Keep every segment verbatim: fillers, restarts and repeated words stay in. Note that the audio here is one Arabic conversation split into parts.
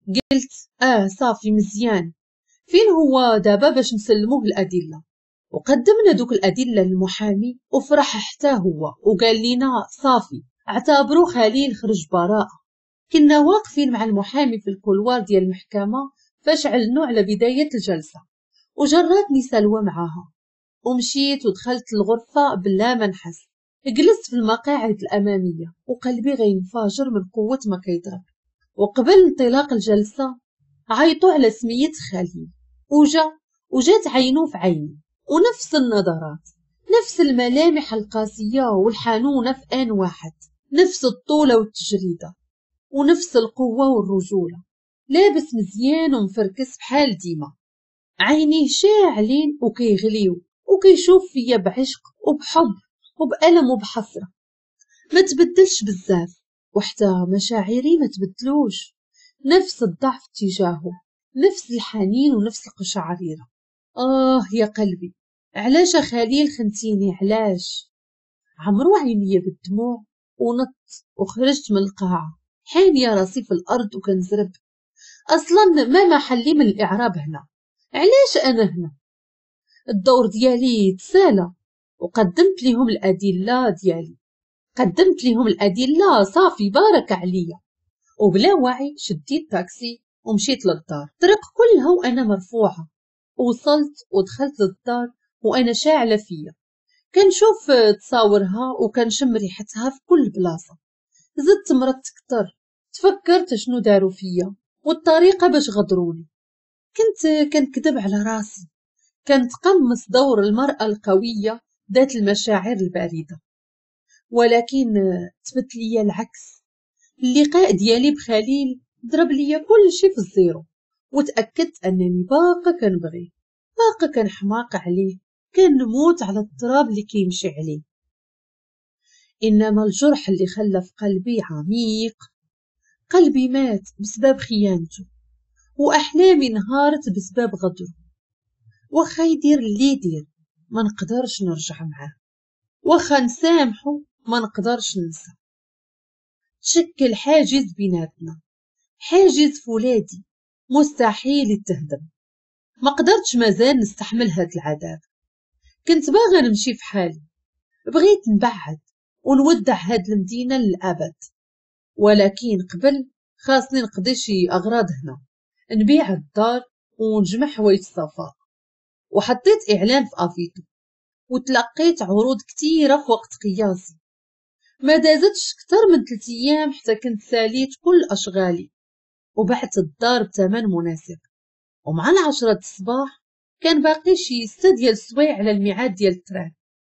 قلت اه صافي مزيان. فين هو دابا باش نسلموه الأدلة؟ وقدمنا دوك الأدلة للمحامي وفرح حتى هو وقال لنا صافي اعتبروا خليل خرج براءة. كنا واقفين مع المحامي في الكولوار ديال المحكمة فاش علنوا على بداية الجلسة، وجراتني سلوى معاها ومشيت ودخلت الغرفة بلا ما نحس. جلست في المقاعد الأمامية وقلبي غينفجر من قوة ما كيضرب. وقبل انطلاق الجلسة عيطوا على سمية خليل، وجا وجات عينو في عيني، ونفس النظرات، نفس الملامح القاسية والحنونة في آن واحد، نفس الطولة والتجريدة ونفس القوة والرجولة. لابس مزيان ومفركس بحال ديما، عينيه شاعلين وكيغليو وكيشوف فيا بعشق وبحب وبألم وبحسرة. ما تبدلش بزاف وحتى مشاعري ما تبدلوش، نفس الضعف تجاهه، نفس الحنين ونفس القشعريرة. آه يا قلبي، علاش خليل خنتيني؟ علاش؟ عمرو عيني بالدموع ونط وخرجت من القاعة حانية راسي في الأرض وكنزرب. أصلا ما محلي من الإعراب هنا، علاش أنا هنا؟ الدور ديالي تسالى وقدمت لهم الأدلة ديالي، قدمت لهم الأدلة صافي بارك عليا. وبلا وعي شديت تاكسي ومشيت للدار، طرق كلها وأنا مرفوعة. وصلت ودخلت للدار وأنا شاعلة فيا، كنشوف تصاورها وكنشم ريحتها في كل بلاصة. زدت مرضت كتر، تفكرت شنو داروا فيا والطريقة باش غدروني. كنت كنكذب على راسي، كنتقمص دور المرأة القوية ذات المشاعر الباردة. ولكن تبت ليا العكس. اللقاء ديالي بخليل ضرب ليا كل شيء في الزيرو، وتأكدت أنني باقا كنبغيه، باقا كنحماق عليه، كنموت على التراب اللي كيمشي عليه. إنما الجرح اللي خلى في قلبي عميق. قلبي مات بسبب خيانته، وأحلامي انهارت بسبب غدره. وخا يدير اللي يدير ما نقدرش نرجع معاه، وخا نسامحه ما نقدرش ننسى. تشكل حاجز بيناتنا، حاجز فولادي مستحيل يتهدم. ما قدرتش مازال نستحمل هاد العذاب. كنت باغا نمشي في حالي، بغيت نبعد ونودع هاد المدينة للأبد، ولكن قبل خاصني نقضي شي أغراض هنا، نبيع الدار ونجمع حوايج صفاء. وحطيت إعلان في أفيتو وتلقيت عروض كتيرة في وقت قياسي. ما دازتش كتر من ثلاث أيام حتى كنت ساليت كل أشغالي وبعت الدار بثمن مناسب. ومع العشرة الصباح كان باقي شي ستة ديال السوايع على الميعاد ديال التران.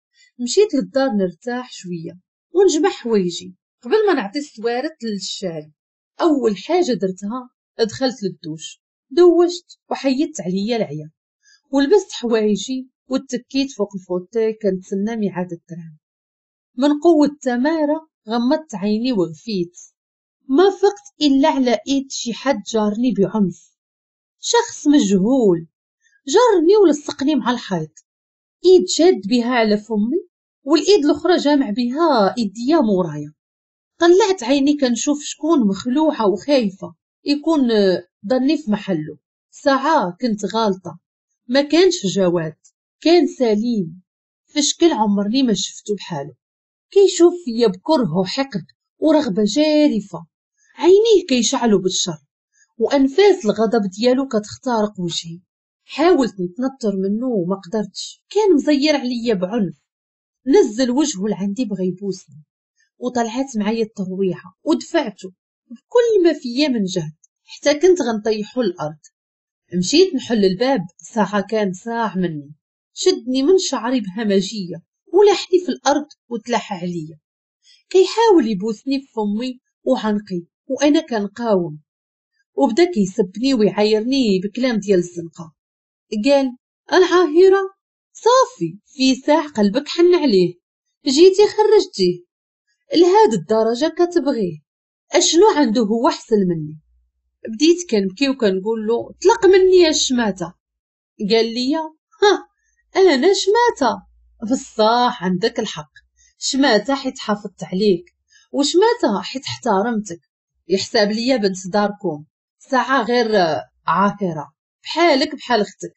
مشيت للدار نرتاح شوية ونجمع حوايجي قبل ما نعطي السوارت للشاري. أول حاجة درتها دخلت للدوش، دوشت وحيدت عليا العيا ولبست حوايجي واتكيت فوق الفوتي كنتسنى ميعاد التران. من قوة تمارة غمضت عيني وغفيت. ما فقت إلا على إيد شي حد جارني بعنف، شخص مجهول جرني ولصقني مع الحيط. إيد شاد بها على فمي والإيد الأخرى جامع بها إيديا مورايا. طلعت عيني كنشوف شكون، مخلوعة وخايفة، يكون ضني في محله. ساعة كنت غالطة، ما كانش جواد، كان سليم في شكل عمرني ما شفتو بحاله. كيشوف فيا بكره وحقد ورغبة جارفة، عينيه كيشعلوا بالشر وأنفاس الغضب ديالو كتختارق وجهي. حاولت نتنطر منه وما قدرتش، كان مزير عليا بعنف. نزل وجهه لعندي بغى يبوسني وطلعت معايا الترويحة ودفعته بكل ما فيا من جهد حتى كنت غنطيحو الأرض. مشيت نحل الباب، ساعة كان ساع مني، شدني من شعري بهمجية ولحني في الأرض وتلح عليا. كيحاول يبوسني في فمي وعنقي وأنا كنقاوم، وبدا كيسبني ويعايرني بكلام ديال الزنقة. قال العاهرة صافي في ساع قلبك حن عليه، جيتي خرجتيه لهاد الدرجة كتبغيه، اشنو عنده هو حسن مني؟ بديت كنبكي وكنقول له طلق مني يا الشماتة. قال لي ها انا شماتة؟ بصح عندك الحق، شماتة حيت حافظت عليك، وشماتة حيت احترمتك، يحساب ليا بنت داركم، ساعة غير عاكرة بحالك بحال اختك.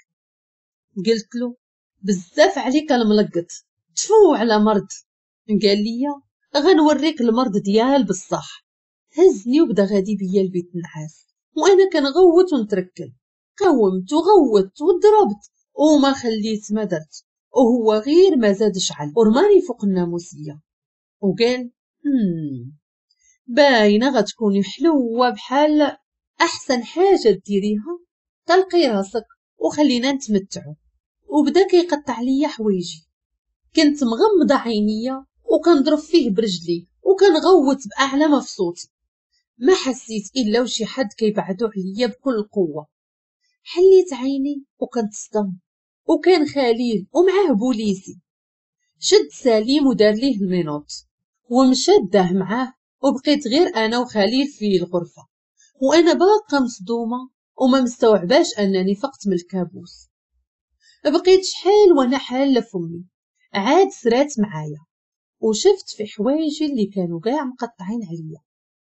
قلت له بزاف عليك الملقط، تفو على مرض. قال لي غنوريك المرض ديال بصح. هزني وبدا غادي بيا البيت النعاس، وانا كنغوت ونتركل. قومت وغوت وضربت وما خليت ما درت، وهو غير ما زاد شعل ورماني فوق الناموسيه وقال هم باينه غتكوني حلوه بحال احسن حاجه ديريها تلقي راسك وخلينا نتمتعوا. وبدا كيقطع ليا حوايجي، كنت مغمضه عينيا وكنضرب فيه برجلي وكنغوت باعلى ما في صوتي. ما حسيت الا وشي حد كيبعدو عليا بكل قوه. حليت عيني وكنتصدم، وكان خليل ومعاه بوليسي. شد سليم ودار ليه المينوط ومشى داه معاه، وبقيت غير انا وخليل في الغرفه، وانا باقا مصدومه وما مستوعباش انني فقت من الكابوس. بقيت شحال وانا حاله فمي، عاد سرات معايا وشفت في حوايجي اللي كانوا قاع مقطعين عليا.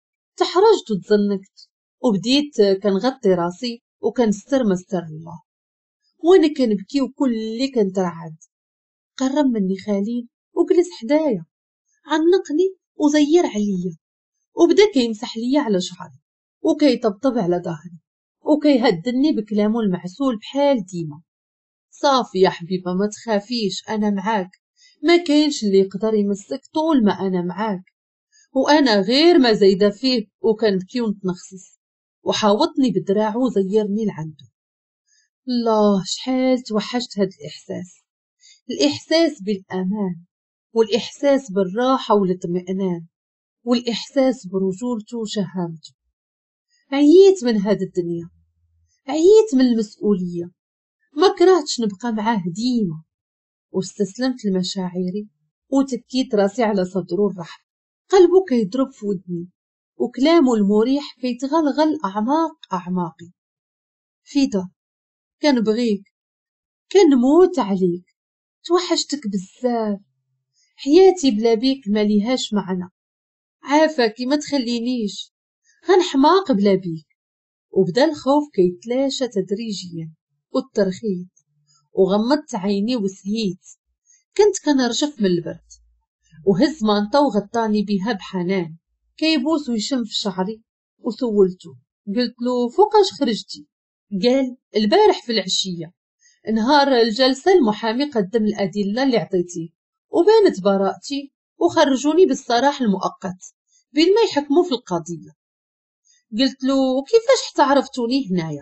تحرجت وتزنقت وبديت كنغطي راسي وكنستر ما استر الله، وانا كنبكي وكل اللي كنترعد. قرب مني خليل وجلس حدايا، عنقني وزير عليا وبدا كيمسح ليا على شعري وكيطبطب على ظهري وكيهدني بكلامه المعسول بحال ديما. صافي يا حبيبه ما تخافيش، انا معاك، ما كاينش اللي يقدر يمسك طول ما انا معاك. وانا غير ما زايده فيه وكنبكي ونتنخصص، وحاوطني بدراعو وزيرني لعندو. الله شحال توحشت هاد الاحساس، الاحساس بالامان والاحساس بالراحه والاطمئنان والاحساس برجولته وشهامته. عييت من هاد الدنيا، عييت من المسؤوليه، ما كرهتش نبقى معاه ديما، واستسلمت لمشاعري وتكيت راسي على صدرو الرحب. قلبه كيضرب في ودني وكلامه المريح كيتغلغل اعماق اعماقي. فيدا كنبغيك، كنموت عليك، توحشتك بزاف، حياتي بلا بيك ماليهاش معنى، عافاكي ما تخلينيش، غنحماق بلا بيك. وبدا الخوف كيتلاشى تدريجيا والترخيت، وغمضت عيني وسهيت. كنت كنرجف من البرد، وهز مانطا وغطاني بيها بحنان كيبوس ويشم في شعري. وسولته قلت له فوقاش خرجتي؟ قال البارح في العشيه، نهار الجلسه المحامي قدم الادله اللي عطيتيه وبانت براءتي وخرجوني بالسراح المؤقت بين ما يحكموا في القضيه. قلت له كيفاش حتى عرفتوني هنايا؟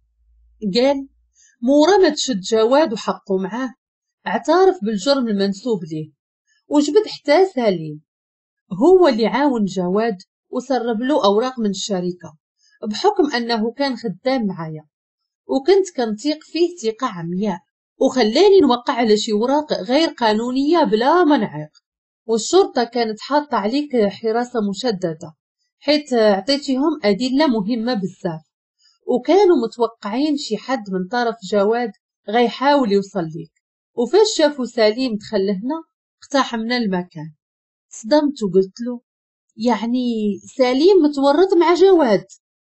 قال مورا ما تشد جواد وحقه معاه، اعترف بالجرم المنسوب ليه وجبد حتى سليم، هو اللي عاون جواد وسرب له اوراق من الشركه بحكم انه كان خدام معايا، وكنت كنثيق فيه ثقه عمياء، وخلاني نوقع على شي وراق غير قانونيه بلا منعق. والشرطه كانت حاطه عليك حراسه مشدده حيت عطيتيهم ادله مهمه بزاف، وكانوا متوقعين شي حد من طرف جواد غيحاول يوصل ليك. وفاش شافوا سليم دخل هنا اقتحمنا المكان. صدمت وقلت له يعني سليم متورط مع جواد؟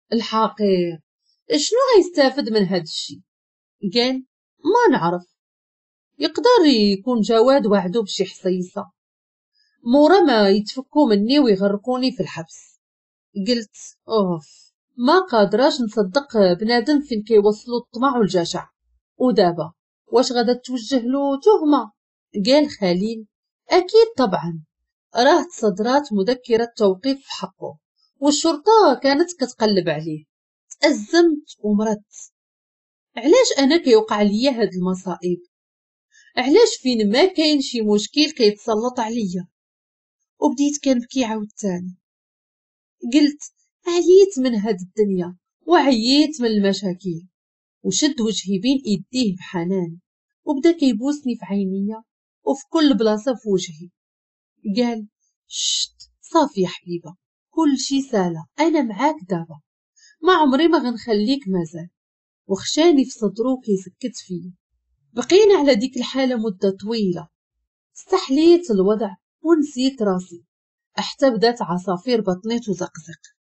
الحقير شنو غيستافد من هاد الشي؟ قال ما نعرف، يقدر يكون جواد وعدو بشي حصيصة مورا ما يتفكوا مني ويغرقوني في الحبس. قلت اوف ما قادراش نصدق بنادم فين كيوصلوا الطمع والجشع. ودابا واش غادا توجه له تهمة؟ قال خليل اكيد طبعا، راه تصدرات مذكرة توقيف في حقه والشرطة كانت كتقلب عليه. تأزمت ومرضت. علاش انا كيوقع ليا هاد المصائب؟ علاش فين ما كاين شي مشكل كيتسلط عليا؟ وبديت كنبكي عاوتاني. قلت عييت من هاد الدنيا وعييت من المشاكل. وشد وجهي بين ايديه بحنان وبدا كيبوسني في عينيا وفي كل بلاصه في وجهي. قال شت صافي يا حبيبه، كل شي سالا، انا معاك دابا، ما عمري ما غنخليك مازال. وخشاني في صدرو كيسكت فيه. بقينا على ديك الحاله مده طويله، استحليت الوضع ونسيت راسي حتى بدات عصافير بطني تزقزق.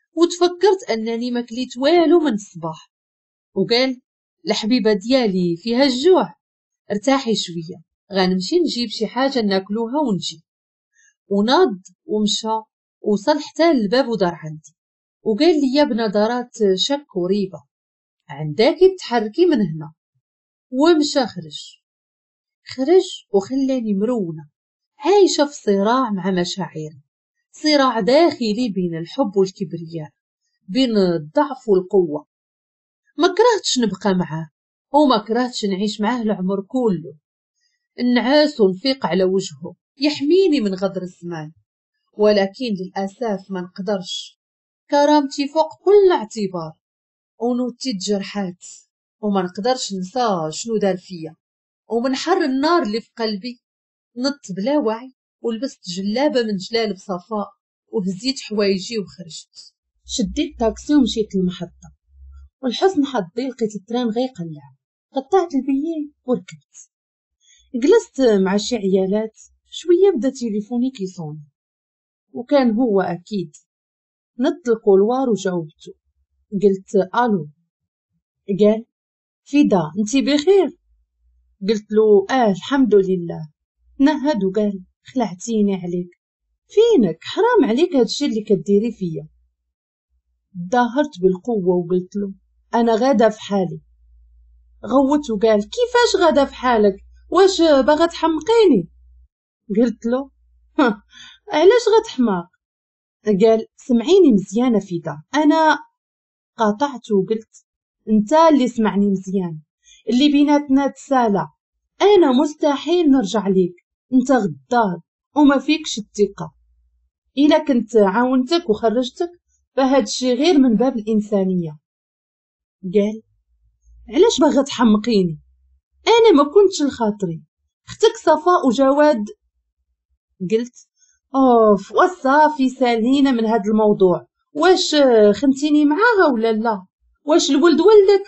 وتفكرت أنني ما كليت والو من الصباح. وقال: الحبيبة ديالي فيها الجوع، ارتاحي شوية، غنمشي نجيب شي حاجة ناكلوها ونجي. وناض ومشى، وصل حتى للباب ودار عندي، وقال لي بنظرات شك وريبة: عنداكي تحركي من هنا. ومشى خرج خرج وخلاني مرونة، عايشة في صراع مع مشاعري، صراع داخلي بين الحب والكبرياء، بين الضعف والقوة. ما كرهتش نبقى معاه، وما كرهتش نعيش معاه العمر كله، النعاس ونفيق على وجهه يحميني من غدر الزمان. ولكن للأسف ما نقدرش، كرامتي فوق كل اعتبار، ونوتي جرحات، وما نقدرش ننسى شنو دار فيا. ومن حر النار اللي في قلبي نط بلا وعي، ولبست جلابة من جلالب صفاء، وهزيت حوايجي وخرجت. شديت تاكسي ومشيت للمحطة، والحسن حظي لقيت التران غيقلع، قطعت البيي وركبت. جلست مع شي عيالات شوية، بدا تليفوني كيصوني، وكان هو أكيد. نط الكولوار وجاوبته، قلت: ألو. قال: فدا انتي بخير؟ قلت له: آه الحمد لله. نهد وقال: خلعتيني عليك، فينك؟ حرام عليك هادشي اللي كديري فيا. ظاهرت بالقوة وقلت له: أنا غادة في حالي. غوت وقال: كيفاش غادة في حالك؟ واش باغا تحمقيني؟ قلت له: علاش غتحماق؟ قال: سمعيني مزيانة فدا. أنا قاطعت وقلت: انت اللي سمعني مزيان، اللي بيناتنا تسالى، أنا مستحيل نرجع ليك، انت غدار وما فيكش الثقة. إلا كنت عاونتك وخرجتك فهادشي غير من باب الإنسانية. قال: علاش باغا تحمقيني؟ أنا ما كنتش لخاطري، اختك صفاء وجواد. قلت: اوف وصافي سالينا من هاد الموضوع، واش خنتيني معاها ولا لا؟ واش الولد ولدك؟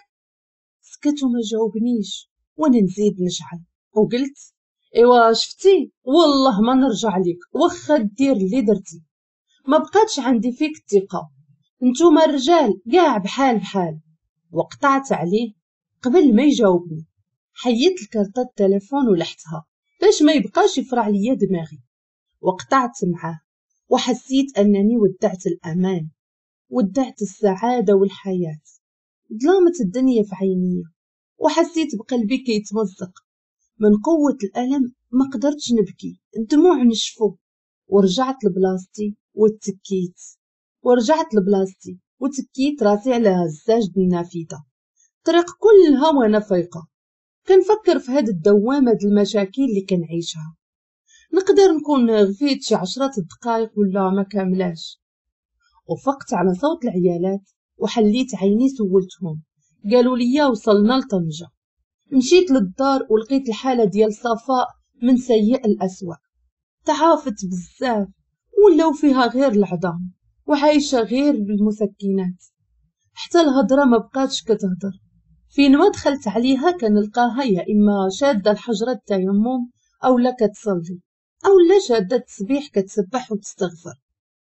سكت وما جاوبنيش، وانا نزيد نشعل وقلت: ايوا شفتي، والله ما نرجع لك واخا دير اللي درتي، ما بقاتش عندي فيك الثقة، نتوما الرجال كاع بحال بحال. وقطعت عليه قبل ما يجاوبني، حيت الكارطة التليفون ولحتها باش ما يبقاش يفرع ليا دماغي، وقطعت معاه، وحسيت أنني ودعت الأمان، ودعت السعادة والحياة. ظلامت الدنيا في عيني، وحسيت بقلبي كيتمزق من قوة الألم. ما قدرتش نبكي، الدموع نشفوا. ورجعت لبلاصتي وتكيت ورجعت لبلاصتي وتكيت راسي على هزاج النافذة. طريق كلها وانا فايقة كنفكر في هاد الدوامة د المشاكل اللي كنعيشها. نقدر نكون غفيت شي عشرة دقائق ولا ما كاملاش. وفقت على صوت العيالات وحليت عيني، سولتهم، قالوا لي وصلنا لطنجة. مشيت للدار ولقيت الحالة ديال صفاء من سيء الأسوأ، تعافت بزاف، ولاو فيها غير العظام، وعايشة غير بالمسكنات، حتى الهضرة ما بقاتش كتهضر. فين ما دخلت عليها كنلقاها يا إما شادة الحجرة التيمم، أو لا كتصلي، أو لا شادة التسبيح كتسبح وتستغفر.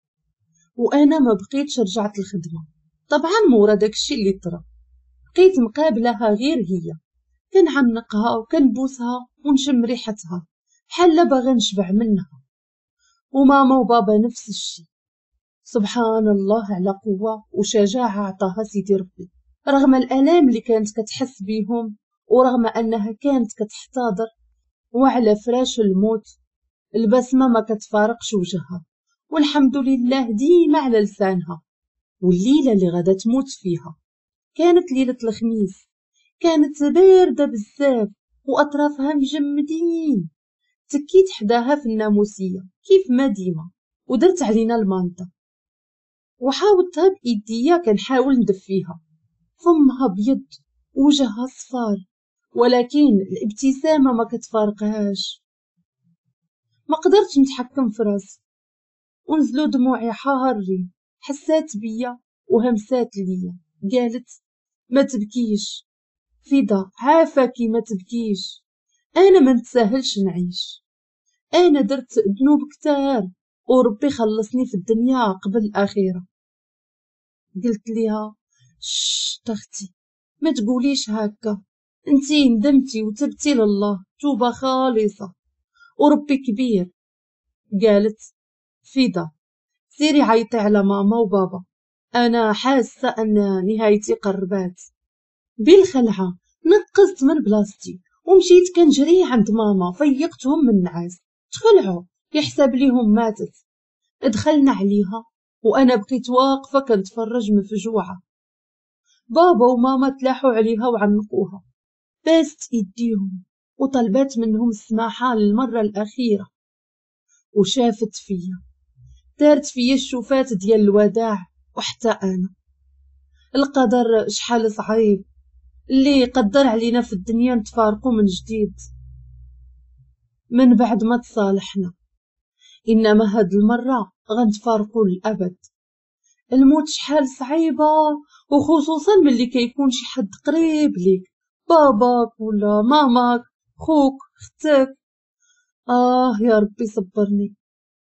وأنا ما بقيتش، رجعت الخدمة طبعا مورا داكشي اللي طرا. بقيت مقابلها غير هي، كنعنقها وكنبوسها ونشم ريحتها بحال باغا نشبع منها. وماما وبابا نفس الشي. سبحان الله على قوة وشجاعة عطاها سيدي ربي، رغم الآلام اللي كانت كتحس بيهم، ورغم أنها كانت كتحتضر، وعلى فراش الموت البسمة ما كتفارقش وجهها، والحمد لله ديما على لسانها. والليلة اللي غدا تموت فيها كانت ليلة الخميس، كانت باردة بزاف وأطرافها مجمدين. تكيت حداها في الناموسية كيف ما ديما، ودرت علينا المانطة وحاولتها بإيديا، كنحاول ندفيها. فمها بيض ووجهها صفار، ولكن الابتسامة ما كتفارقهاش. ما قدرتش نتحكم في راسي، ونزلوا دموعي حارين. حسات بيا وهمسات ليا، قالت: ما تبكيش فدا، عافاكي ما تبكيش، انا ما نتساهلش نعيش، انا درت ذنوب كتار وربي خلصني في الدنيا قبل الاخره. قلت ليها شت اختي ما تقوليش هكا، انتي ندمتي وتبتي لله توبة خالصة وربي كبير. قالت فدا سيري عيطي على ماما وبابا، انا حاسة ان نهايتي قربات. بالخلعة نقزت من بلاصتي ومشيت كنجري عند ماما، فيقتهم من النعاس، تخلعوا يحسب ليهم ماتت. دخلنا عليها وانا بقيت واقفة كنتفرج مفجوعة. بابا وماما تلاحوا عليها وعنقوها، باست يديهم وطلبت منهم السماحة للمرة الأخيرة. وشافت فيا، دارت فيا الشوفات ديال الوداع. وحتى أنا القدر شحال صعيب اللي قدر علينا في الدنيا نتفارقوا من جديد من بعد ما تصالحنا، إنما هاد المرة غنتفارقوا للأبد. الموت شحال صعيبة، وخصوصا ملي كيكون شي حد قريب ليك، باباك ولا ماماك خوك ختك. آه يا ربي صبرني.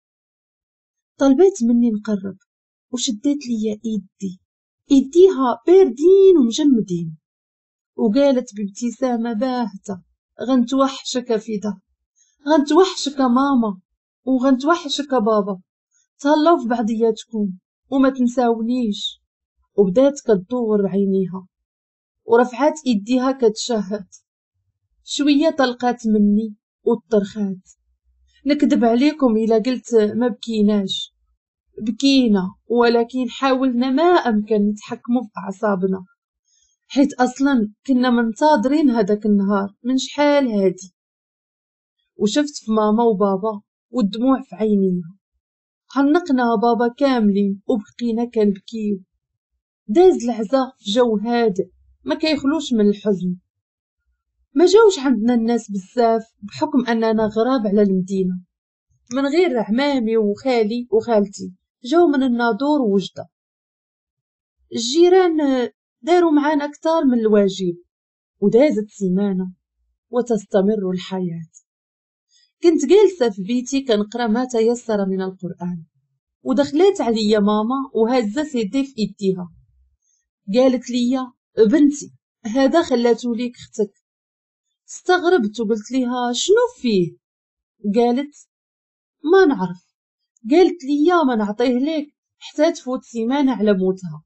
طلبت مني نقرب وشدت لي ايدي، ايديها باردين ومجمدين، وقالت بابتسامة باهتة غنتوحشك فدا، غنتوحشك ماما وغنتوحشك بابا، تهلاو في بعضياتكم وما تنساونيش. وبدات كتدور عينيها ورفعات ايديها كتشهد. شوية طلقات مني وطرخات. نكذب عليكم إلا قلت ما بكيناش، بكينا ولكن حاولنا ما أمكن نتحكموا في أعصابنا، حيت أصلا كنا منتظرين هداك النهار من شحال هادي. وشفت في ماما وبابا والدموع في عينيها. حنقنا بابا كاملين وبقينا كنبكيو. داز العزاء في جو هادئ ما كيخلوش من الحزن. ما جاوش عندنا الناس بزاف بحكم أننا غراب على المدينة، من غير عمامي وخالي وخالتي جاو من الناظور ووجدة. الجيران داروا معانا أكثر من الواجب، ودازت سيمانة وتستمر الحياة. كنت جالسة في بيتي كنقرا ما تيسر من القرآن، ودخلت عليا ماما وهزة سيدي في ايديها. قالت لي بنتي هذا خلاتو ليك اختك. استغربت وقلت لها شنو فيه؟ قالت ما نعرف. قالت لي ما نعطيه ليك حتى تفوت سيمانة على موتها،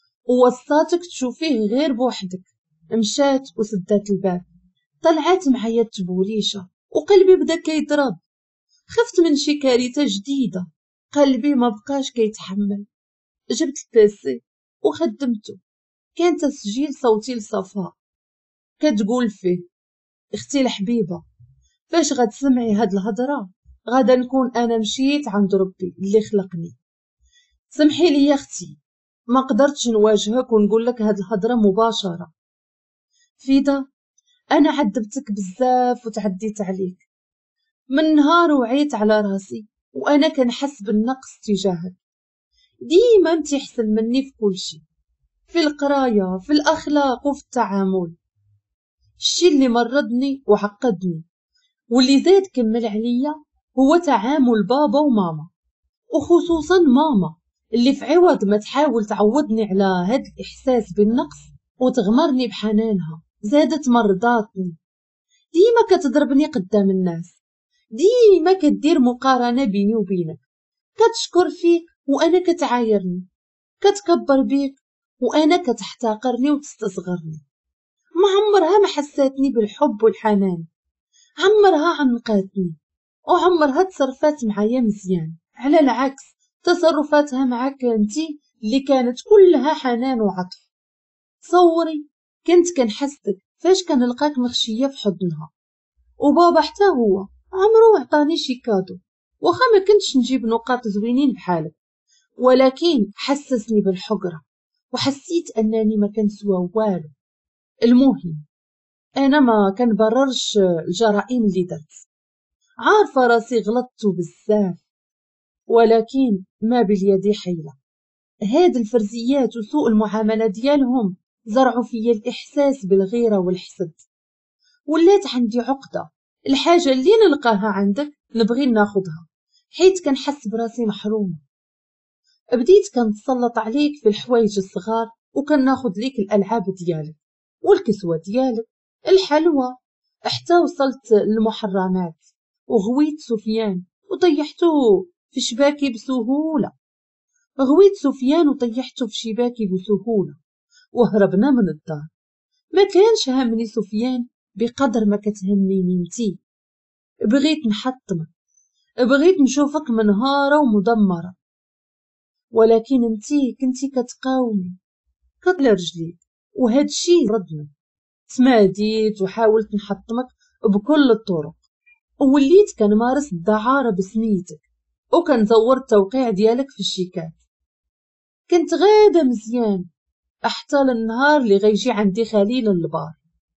ووصاتك تشوفيه غير بوحدك. مشات وسدات الباب، طلعت معايا التبوليشة وقلبي بدا كيضرب. خفت من شي كارثة جديدة، قلبي ما بقاش كيتحمل. جبت البيسي وخدمته، كان تسجيل صوتي لصفاء كتقول فيه اختي الحبيبة فاش غتسمعي هاد الهضرة غادا نكون انا مشيت عند ربي اللي خلقني. سمحي لي يا اختي ما قدرتش نواجهك ونقول لك هاد الهضرة مباشرة. فيدا انا عذبتك بزاف وتعديت عليك من نهار وعيت على راسي وانا كنحس بالنقص تجاهك. ديما انت احسن مني في كل شيء، في القرايه في الاخلاق وفي التعامل. الشي اللي مرضني وعقدني واللي زاد كمل عليا هو تعامل بابا وماما، وخصوصا ماما اللي في عوض ما تحاول تعوضني على هاد الاحساس بالنقص وتغمرني بحنانها زادت مرضاتني. ديما كتضربني قدام الناس، ديما كدير مقارنة بيني وبينك، كتشكر فيك وانا كتعايرني، كتكبر بيك وانا كتحتقرني وتستصغرني. ما عمرها ما حساتني بالحب والحنان، عمرها عنقاتني وعمرها تصرفات معايا مزيان. على العكس تصرفاتها معاك انتي اللي كانت كلها حنان وعطف. تصوري كنت كنحسك فاش كنلقاك مغشية في حضنها. وبابا حتى هو عمرو عطاني شي كادو، واخا ما كنتش نجيب نقاط زوينين بحالك، ولكن حسسني بالحقرة وحسيت انني ما كنسوى والو. المهم انا ما كنبررش الجرائم اللي درت، عارفة راسي غلطت بزاف، ولكن ما باليد حيلة. هاد الفرزيات وسوء المعاملة ديالهم زرعوا فيا الإحساس بالغيرة والحسد. ولات عندي عقدة، الحاجة اللي نلقاها عندك نبغي ناخدها حيت كنحس براسي محرومة. بديت كنتسلط عليك في الحوايج الصغار، وكناخد ليك الألعاب ديالك والكسوة ديالك، الحلوى، حتى وصلت للمحرمات وغويت سفيان وطيحتو في شباكي بسهولة. غويت سفيان وطيحته في شباكي بسهولة وهربنا من الدار. ما كانش همني سفيان بقدر ما كتهمني انتي. بغيت نحطمك، بغيت نشوفك منهارة ومدمرة، ولكن انتي كنتي كتقاومي كطل رجليك، وهاد الشي ردنا. تماديت وحاولت نحطمك بكل الطرق، ووليت كنمارس الدعارة بسميتك، وكنزور التوقيع ديالك في الشيكات. كنت غادة مزيان حتى للنهار اللي غيجي عندي خليل البار.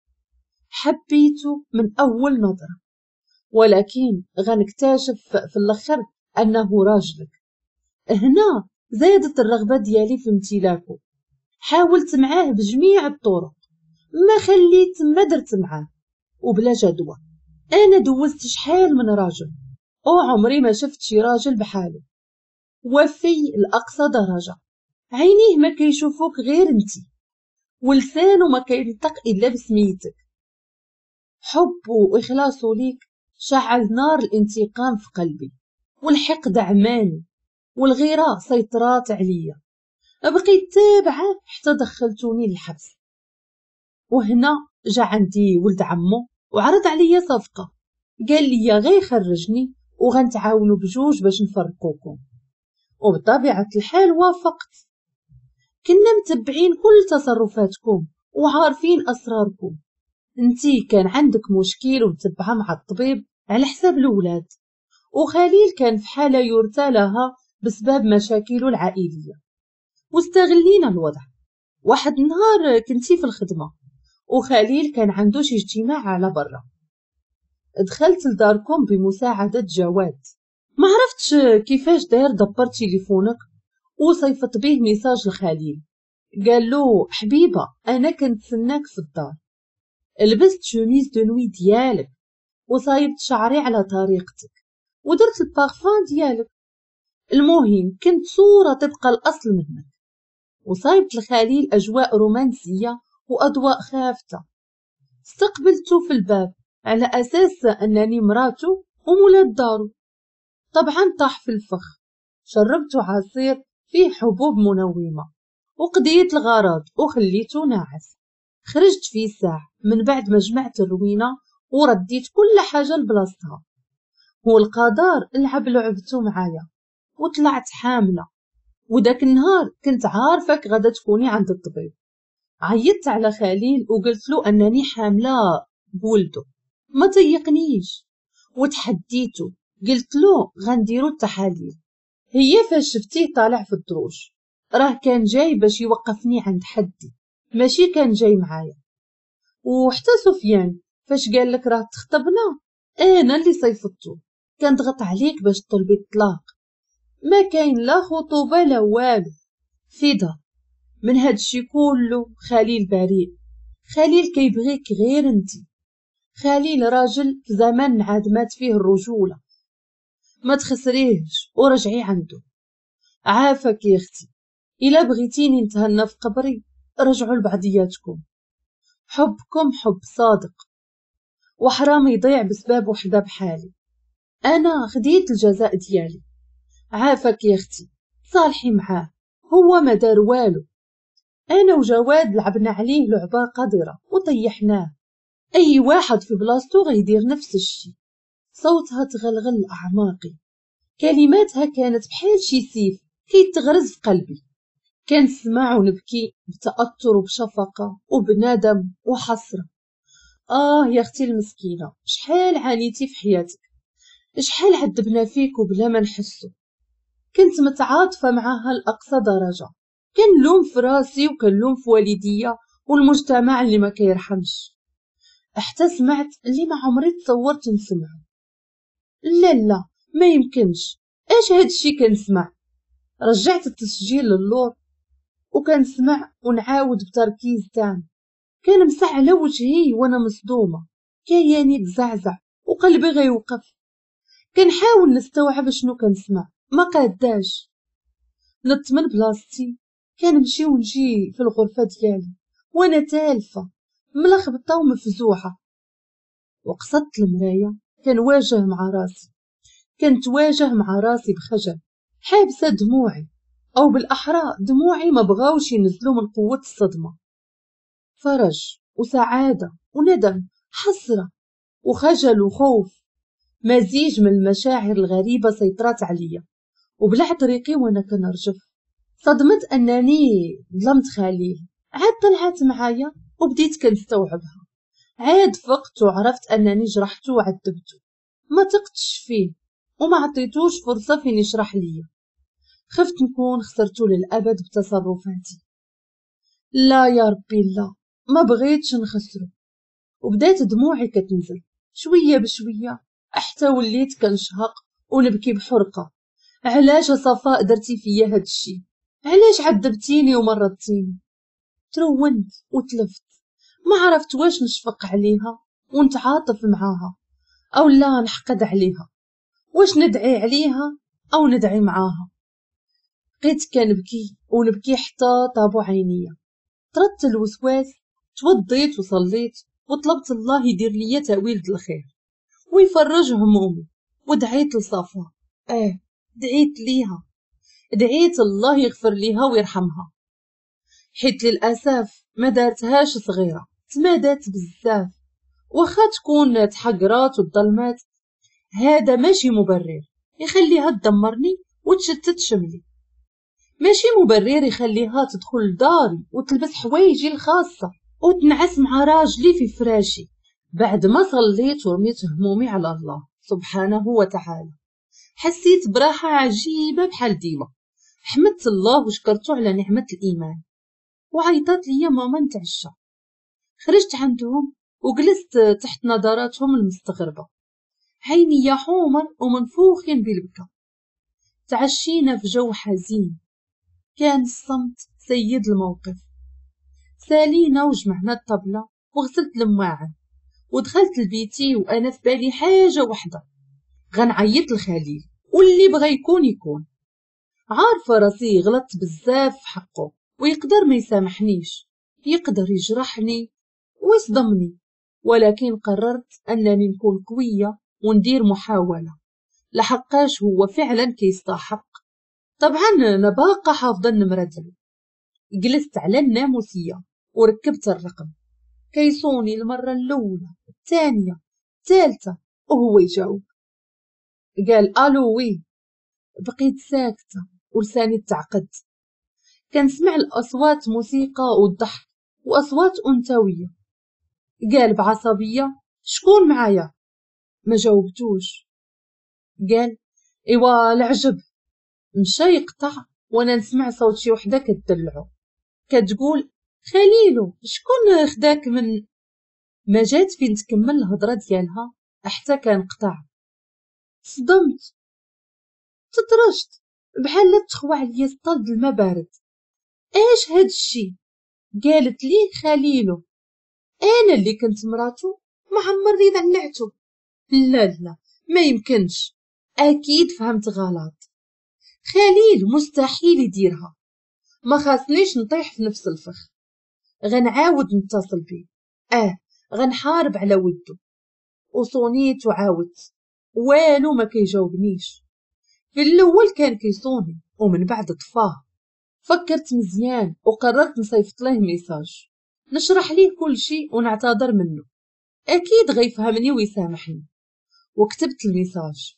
حبيته من أول نظرة، ولكن غنكتشف في الأخر أنه راجلك. هنا زادت الرغبة ديالي في امتلاكه. حاولت معاه بجميع الطرق، ما خليت ما درت معاه وبلا جدوى. أنا دوزت شحال من راجل وعمري ما شفت شي راجل بحاله، وفي لأقصى درجة. عينيه ما كيشوفوك غير انتي، ولسانه ما كينطق إلا بسميتك. حبه وإخلاصه ليك شعل نار الانتقام في قلبي، والحقد عماني، والغيرة سيطرات عليا. بقيت تابعة حتى دخلتوني للحبس. وهنا جا عندي ولد عمو وعرض عليا صفقة، قال لي غير خرجني وغنتعاونوا بجوج باش نفرقوكم، وبطبيعة الحال وافقت. كنا متبعين كل تصرفاتكم وعارفين أسراركم. انتي كان عندك مشكل ومتبعة مع الطبيب على حساب الولاد، وخليل كان في حالة يرثى لها بسبب مشاكله العائلية، واستغلينا الوضع. واحد النهار كنتي في الخدمة وخليل كان عنده شي اجتماع على برا. دخلت لداركم بمساعدة جواد. ما عرفتش كيفاش داير دبر تليفونك وصيفط به ميساج لخليل. قال له حبيبة أنا كنتسناك في الدار. لبست شوميز دو نوي ديالك وصايبت شعري على طريقتك ودرت البارفان ديالك. المهم كنت صورة تبقى الأصل منك، وصايبت لخليل أجواء رومانسية وأضواء خافتة. استقبلته في الباب على أساس أنني مراته ومولاد دارو. طبعا طاح في الفخ. شربته عصير فيه حبوب منومة وقضيت الغرض وخليته ناعس. خرجت في ساعة من بعد ما جمعت الروينة ورديت كل حاجة لبلاصتها. والقدر لعب لعبته معايا وطلعت حاملة، وداك النهار كنت عارفك غدا تكوني عند الطبيب. عيطت على خليل وقلت له أنني حاملة بولده، ما تيقنيش. وتحديته، قلت له غنديرو التحاليل. هي فاش شفتيه طالع في الدروج راه كان جاي باش يوقفني عند حدي، ماشي كان جاي معايا. وحتى سفيان فاش قال لك راه تخطبنا انا اللي صيفطته، كان ضغط عليك باش طلبي الطلاق. ما كاين لا خطوبه لا والو. فدا من هادشي كله خليل بريء. خليل كيبغيك غير انتي. خليل راجل في زمان عاد مات فيه الرجوله. ما تخسريهش ورجعي عنده. عافاك يا اختي، الا بغيتيني نتهنى في قبري رجعوا لبعضياتكم. حبكم حب صادق، وحرام يضيع بسبب وحده بحالي. انا خديت الجزاء ديالي. عافاك يا اختي، صالحي معاه، هو ما دار والو. انا وجواد لعبنا عليه لعبه قذره وطيحناه. اي واحد في بلاصتو غيدير نفس الشي. صوتها تغلغل اعماقي، كلماتها كانت بحال شي سيف كيتغرز في قلبي. كنسمع ونبكي بتأثر وبشفقة وبندم وحسرة. آه يا أختي المسكينة، شحال عانيتي في حياتك، شحال عذبنا فيك وبلا ما نحسو. كنت متعاطفة معاها لأقصى درجة، كنلوم في راسي وكنلوم في والديا والمجتمع اللي ما كيرحمش. حتى سمعت اللي ما عمري تصورت نسمعه. لا لا ما يمكنش، اش هادشي كنسمع. رجعت التسجيل للور وكنسمع ونعاود بتركيز تام. كان مسح على وجهي وانا مصدومه، كياني تزعزع وقلبي غيوقف. كنحاول نستوعب شنو كنسمع، ما قاداش. نط من بلاصتي كنمشي ونجي في الغرفة ديالي وانا تالفة ملخبطة ومفزوعة، وقصدت المراية كنواجه مع راسي كنتواجه مع راسي بخجل، حابسة دموعي، أو بالأحرى دموعي ما بغاوش ينزلوا من قوة الصدمة. فرج وسعادة وندم، حسرة وخجل وخوف، مزيج من المشاعر الغريبة سيطرت عليا، وبلع طريقي وانا كنرجف. صدمت أنني ظلمت خليل، عاد طلعت معايا وبديت كنستوعبها، عاد فقت وعرفت أنني جرحته وعذبته، ما تقتش فيه وما عطيتوش فرصة فين يشرح ليا، خفت نكون خسرته للأبد بتصرفاتي. لا يا ربي لا، ما بغيتش نخسره. وبدات دموعي كتنزل شوية بشوية حتى وليت كنشهق ونبكي بحرقة. علاش صفاء درتي فيا هاد الشي؟ علاش عذبتيني ومرضتيني؟ ترونت وتلفت، ما عرفت واش نشفق عليها ونتعاطف معاها أو لا نحقد عليها، واش ندعي عليها أو ندعي معاها. بقيت كنبكي ونبكي حتى طابو عينيا. طردت الوسواس، توضيت وصليت وطلبت الله يدير ليا تاويل الخير ويفرج همومي، ودعيت لصفاء. اه دعيت ليها، دعيت الله يغفر ليها ويرحمها، حيت للأسف ما دارتهاش صغيرة، تمادات بزاف، واخا تكون تحقرات وتظلمات، هذا ماشي مبرر يخليها تدمرني وتشتت شملي، ماشي مبرر يخليها تدخل داري وتلبس حوايجي الخاصة وتنعس مع راجلي في فراشي بعد ما صليت ورميت همومي على الله سبحانه وتعالى. حسيت براحة عجيبة بحال ديما، حمدت الله وشكرته على نعمة الإيمان، وعيطت لي ماما نتعشى. خرجت عندهم وجلست تحت نظراتهم المستغربة، عيني حمر ومنفوخين بالبكا. تعشينا في جو حزين، كان الصمت سيد الموقف. سالينا وجمعنا الطبلة وغسلت المواعن ودخلت لبيتي وأنا في بالي حاجة وحدة، غنعيط لخليل واللي بغى يكون يكون. عارفة راسي غلطت بزاف في حقه ويقدر ما يسامحنيش، يقدر يجرحني ويصدمني، ولكن قررت أنني نكون قوية وندير محاولة لحقاش هو فعلا كيستحق. طبعا أنا باقة حافظة النمرة ديالو. جلست على الناموسية وركبت الرقم، كيصوني المرة الأولى الثانية الثالثة وهو يجاوب. قال ألو وي. بقيت ساكتة ولساني تعقد، كنسمع الأصوات موسيقى والضحك وأصوات أنثوية. قال بعصبية شكون معايا؟ ما جاوبتوش. قال إيوا العجب. مشى يقطع وانا نسمع صوت شي وحده كتدلعو كتقول خليلو شكون خداك من. ما جات فين تكمل الهضره ديالها حتى كنقطع. صدمت، تطرشت بحال تخوى عليا سطل الماء بارد. اش هاد الشي؟ قالت لي خليلو، انا اللي كنت مراتو ما عمرني دلعتو. لا لا ما يمكنش، اكيد فهمت غلط، خليل مستحيل يديرها. ما خاصنيش نطيح في نفس الفخ، غنعاود نتصل بيه، اه غنحارب على ودو. وصونيت وعاودت والو ما كيجاوبنيش. في الاول كان كيصوني ومن بعد طفاه. فكرت مزيان وقررت نصيفط ليه ميساج نشرح ليه كل شيء ونعتذر منه، اكيد غيفهمني ويسامحني. وكتبت الميساج: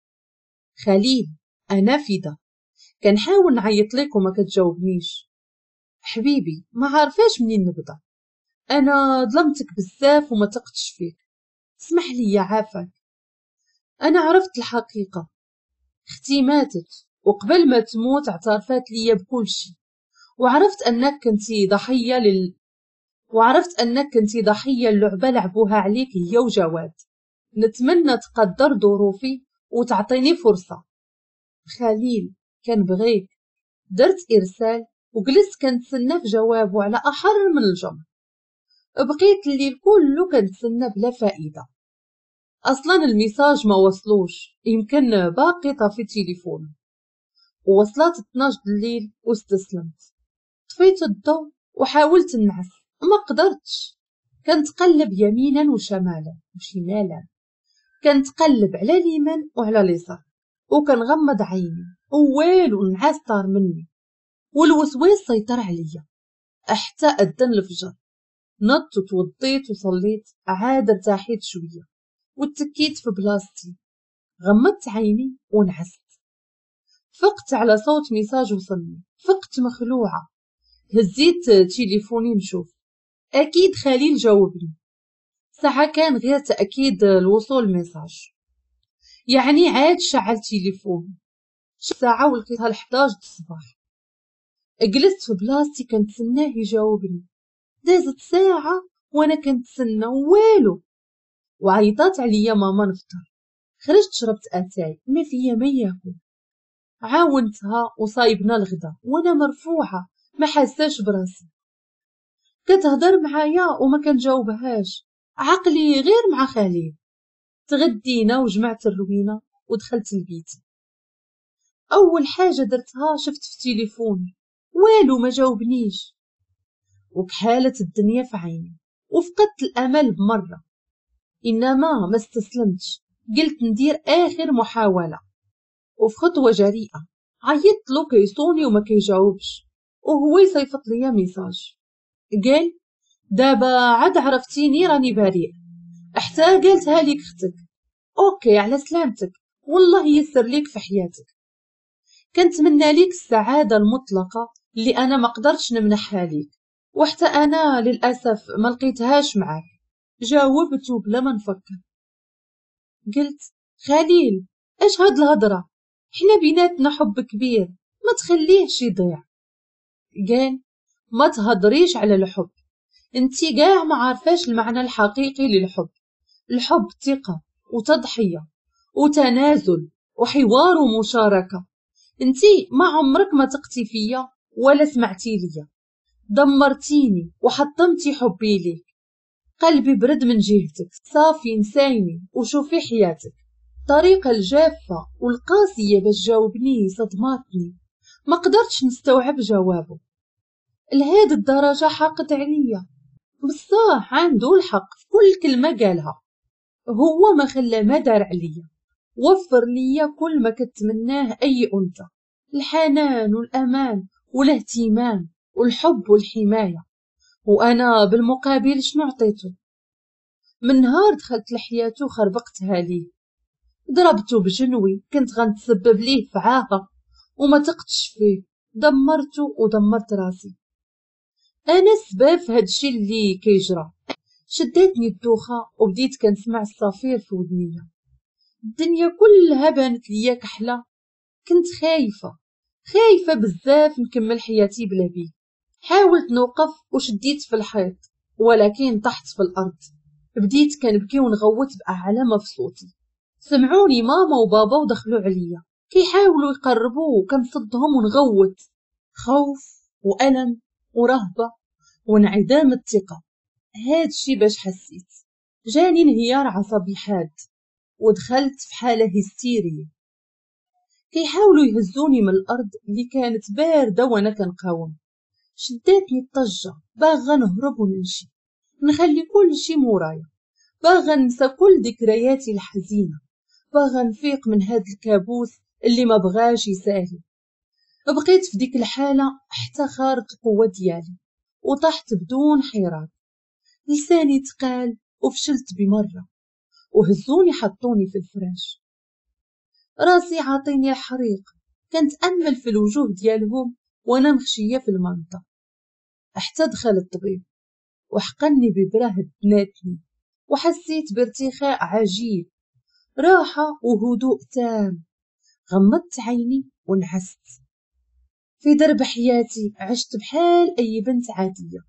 خليل انا فدا، كنحاول نعيط لك وما كتجاوبنيش. حبيبي ما عارفاش منين نبدا، انا ظلمتك بزاف وما تقتش فيك، اسمح لي يا عافاك. انا عرفت الحقيقة، اختي ماتت وقبل ما تموت اعترفت لي بكل شيء، وعرفت انك كنتي ضحية لل وعرفت انك كنتي ضحية اللعبة لعبوها عليك هي وجواد. نتمنى تقدر ظروفي وتعطيني فرصة. خليل كان بغيك. درت ارسال وجلست كنتسنى في جوابه على احر من الجمر. بقيت الليل كله كنتسنى بلا فائدة، اصلا الميساج ما وصلوش، يمكن باقي طافي تليفون. ووصلات اثناش الليل واستسلمت. طفيت الضوء وحاولت نعس، ما قدرتش. كنتقلب يمينا وشمالا وشمالا، كنتقلب على اليمين وعلى اليسار، وكنغمض عيني ووالو النعاس طار مني، والوسواس سيطر عليا حتى أذن الفجر. نضت وتوضيت وصليت، عاد ارتاحيت شوية واتكيت في بلاصتي، غمضت عيني ونعست. فقت على صوت ميساج وصلني، فقت مخلوعة. هزيت تليفوني نشوف، أكيد خليل جاوبني. ساعة كان غير تأكيد الوصول ميساج، يعني عاد شعل تليفوني. ساعة ولقيتها الحداش د الصباح. جلست في بلاصتي كنتسناه يجاوبني. دازت ساعة وانا كنتسنى والو. وعيطات عليا ماما نفطر. خرجت شربت اتاي ما فيا ما ياكل. عاونتها وصايبنا الغدا وانا مرفوعة ما حاساش براسي. كتهضر معايا وما كنجاوبهاش، عقلي غير مع خليل. تغدينا وجمعت الروينة ودخلت لبيتي. اول حاجة درتها شفت في تليفوني والو ما جاوبنيش، وكحالت الدنيا في عيني وفقدت الامل بمرة. انما ما استسلمتش، قلت ندير اخر محاولة. وفي خطوة جريئة عيطت له كيصوني وما كيجاوبش، وهو يصيفط ليا ميساج قال دابا عاد عرفتيني راني بريء، حتى قالتها ليك اختك. اوكي على سلامتك، والله يسر ليك في حياتك. كنتمنى ليك السعادة المطلقة اللي انا ما قدرتش نمنحها ليك، وحتى انا للاسف ما لقيتهاش معاك. جاوبته بلا ما نفكر. قلت خليل ايش هاد الهضرة، حنا بيناتنا حب كبير ما تخليهش يضيع. قال ما تهضريش على الحب، انتي قاع ما عارفاش المعنى الحقيقي للحب. الحب ثقة وتضحية وتنازل وحوار ومشاركة. انتي ما عمرك ما تقتي فيا ولا سمعتي ليا، دمرتيني وحطمتي حبي ليك. قلبي برد من جهتك، صافي نسايني وشوفي حياتك. الطريقة الجافة والقاسية باش جاوبني صدماتني، ما قدرتش نستوعب جوابه. لهاد الدرجة حاقد عليا، بصح عنده الحق في كل كلمة قالها. هو ما خلى ما دار عليا، وفر ليا كل ما كتمناه أي أنثى، الحنان والأمان والاهتمام والحب والحماية. وأنا بالمقابل شنو عطيته؟ من نهار دخلت لحياته خربقتها ليه، ضربته بجنوي، كنت غنتسبب ليه في عاهة وما تقتش فيه، دمرته ودمرت راسي. أنا السبب في هادشي اللي كيجرى. شداتني الدوخة وبديت كنسمع الصفير في ودنيا. الدنيا كلها بانت ليا كحلة. كنت خايفة خايفة بزاف نكمل حياتي بلا بيه. حاولت نوقف وشديت في الحيط، ولكن طحت في الأرض. بديت كنبكي ونغوت بأعلى ما في صوتي. سمعوني ماما وبابا ودخلوا عليا كيحاولوا يقربوا، وكنصدهم ونغوت. خوف وألم ورهبة وانعدام الثقة. هاد الشي باش حسيت. جاني انهيار عصبي حاد ودخلت في حالة هستيرية. كيحاولوا يهزوني من الأرض اللي كانت باردة وأنا كنقاوم. شداتني الطجة، باغا نهرب ونمشي، نخلي كل شي مورايا، باغا ننسى كل ذكرياتي الحزينة، باغا نفيق من هاد الكابوس اللي ما بغاش يسالي. بقيت في ديك الحالة حتى خارت القوة ديالي وطحت بدون حراك. لساني تقال وفشلت بمرة، وهزوني حطوني في الفراش. راسي عاطيني الحريق، كنت أمل في الوجوه ديالهم وانا مخشية في المنطقة. حتى دخل الطبيب وحقني ببره دناتني، وحسيت بارتخاء عجيب، راحة وهدوء تام. غمضت عيني ونعست. في درب حياتي عشت بحال أي بنت عادية،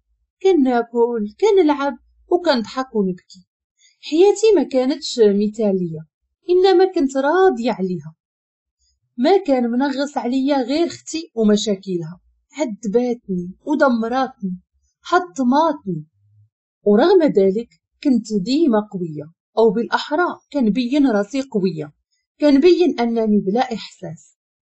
كناكل كنلعب وكنضحك ونبكي. حياتي ما كانتش مثالية، إنما كنت راضية عليها. ما كان منغص عليا غير اختي ومشاكلها، عذباتني ودمراتني حطماتني. ورغم ذلك كنت ديما قوية، أو بالأحرى كنبين راسي قوية، كنبين أنني بلا إحساس.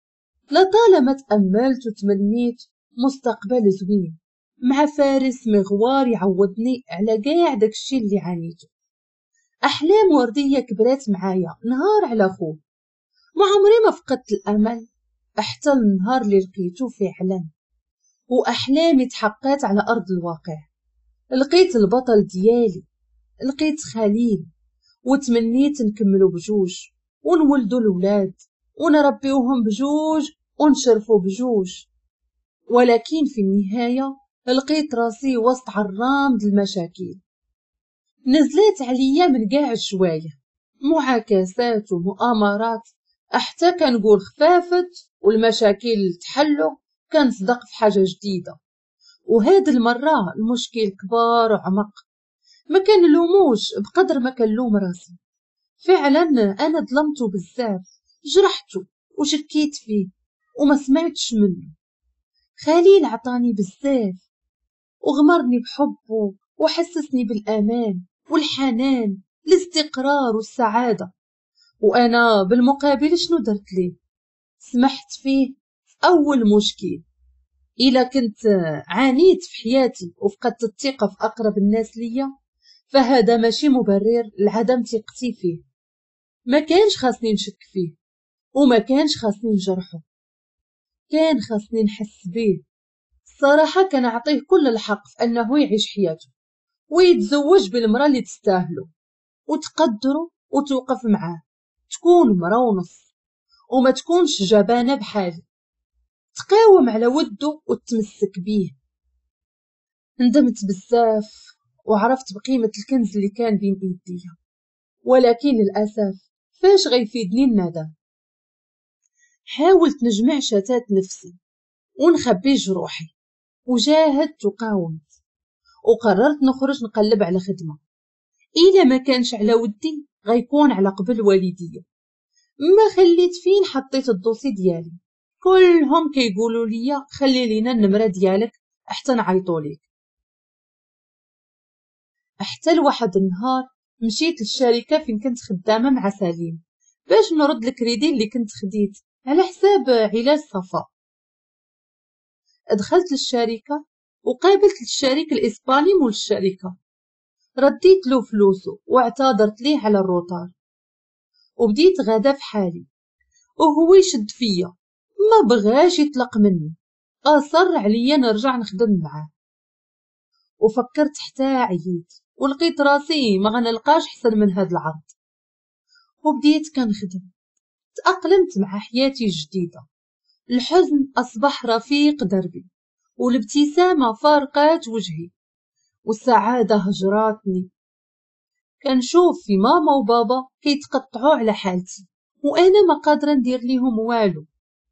لطالما تأملت وتمنيت مستقبل زوين مع فارس مغوار يعوضني على قاع داكشي اللي عانيته. أحلام وردية كبرات معايا نهار على خوه، ما عمري ما فقدت الأمل حتى النهار اللي لقيتو فعلا وأحلامي تحققت على أرض الواقع. لقيت البطل ديالي، لقيت خليل، وتمنيت نكملو بجوج ونولدو الولاد ونربيوهم بجوج ونشرفو بجوج. ولكن في النهاية لقيت راسي وسط عرام د المشاكل نزلت عليا من قاع الشوايه، معاكسات ومؤامرات، حتى كنقول خفافت والمشاكل تحلو كنصدق في حاجة جديدة. وهاد المرة المشكل كبار وعمق، ما كنلوموش بقدر ما كنلوم راسي. فعلا انا ظلمته بزاف، جرحته وشكيت فيه وما سمعتش منه. خليل عطاني بزاف وغمرني بحبه وحسسني بالامان والحنان الاستقرار والسعادة، وانا بالمقابل شنو درت ليه؟ سمحت فيه في اول مشكل. الا كنت عانيت في حياتي وفقدت الثقة في اقرب الناس ليا فهذا ماشي مبرر لعدم ثقتي فيه. ما كانش خاصني نشك فيه وما كانش خاصني نجرحه، كان خاصني نحس بيه. الصراحة كان أعطيه كل الحق في أنه يعيش حياته ويتزوج بالمرأة اللي تستاهله وتقدره وتوقف معاه، تكون مرأة ونص وما تكونش جبانة بحالي، تقاوم على وده وتمسك بيه. ندمت بزاف وعرفت بقيمة الكنز اللي كان بين ايديا، ولكن للأسف فاش غيفيدني الندم؟ حاولت نجمع شتات نفسي ونخبي جروحي، وجاهدت وقاومت وقررت نخرج نقلب على خدمة. إلا ما كانش على ودي غيكون على قبل والدية. ما خليت فين حطيت الدوسي ديالي، كلهم كيقولوا لي خلي لينا النمرة ديالك حتى نعيطوا ليك. حتى لواحد النهار مشيت للشركة فين كنت خدامة مع سليم باش نرد الكريدي اللي كنت خديت على حساب علاج صفاء. دخلت للشركة وقابلت الشريك الإسباني مول الشركة، رديت له فلوسه واعتذرت ليه على الروطار وبديت غدا في حالي، وهو يشد فيا ما بغاش يطلق مني، أصر عليا نرجع نخدم معاه. وفكرت حتى عييت ولقيت راسي ما غنلقاش حسن من هاد العرض، وبديت كنخدم. تأقلمت مع حياتي الجديدة، الحزن أصبح رفيق دربي والابتسامة فارقات وجهي والسعادة هجراتني. كنشوف في ماما وبابا كيتقطعوا على حالتي وأنا ما قادرة ندير ليهم والو.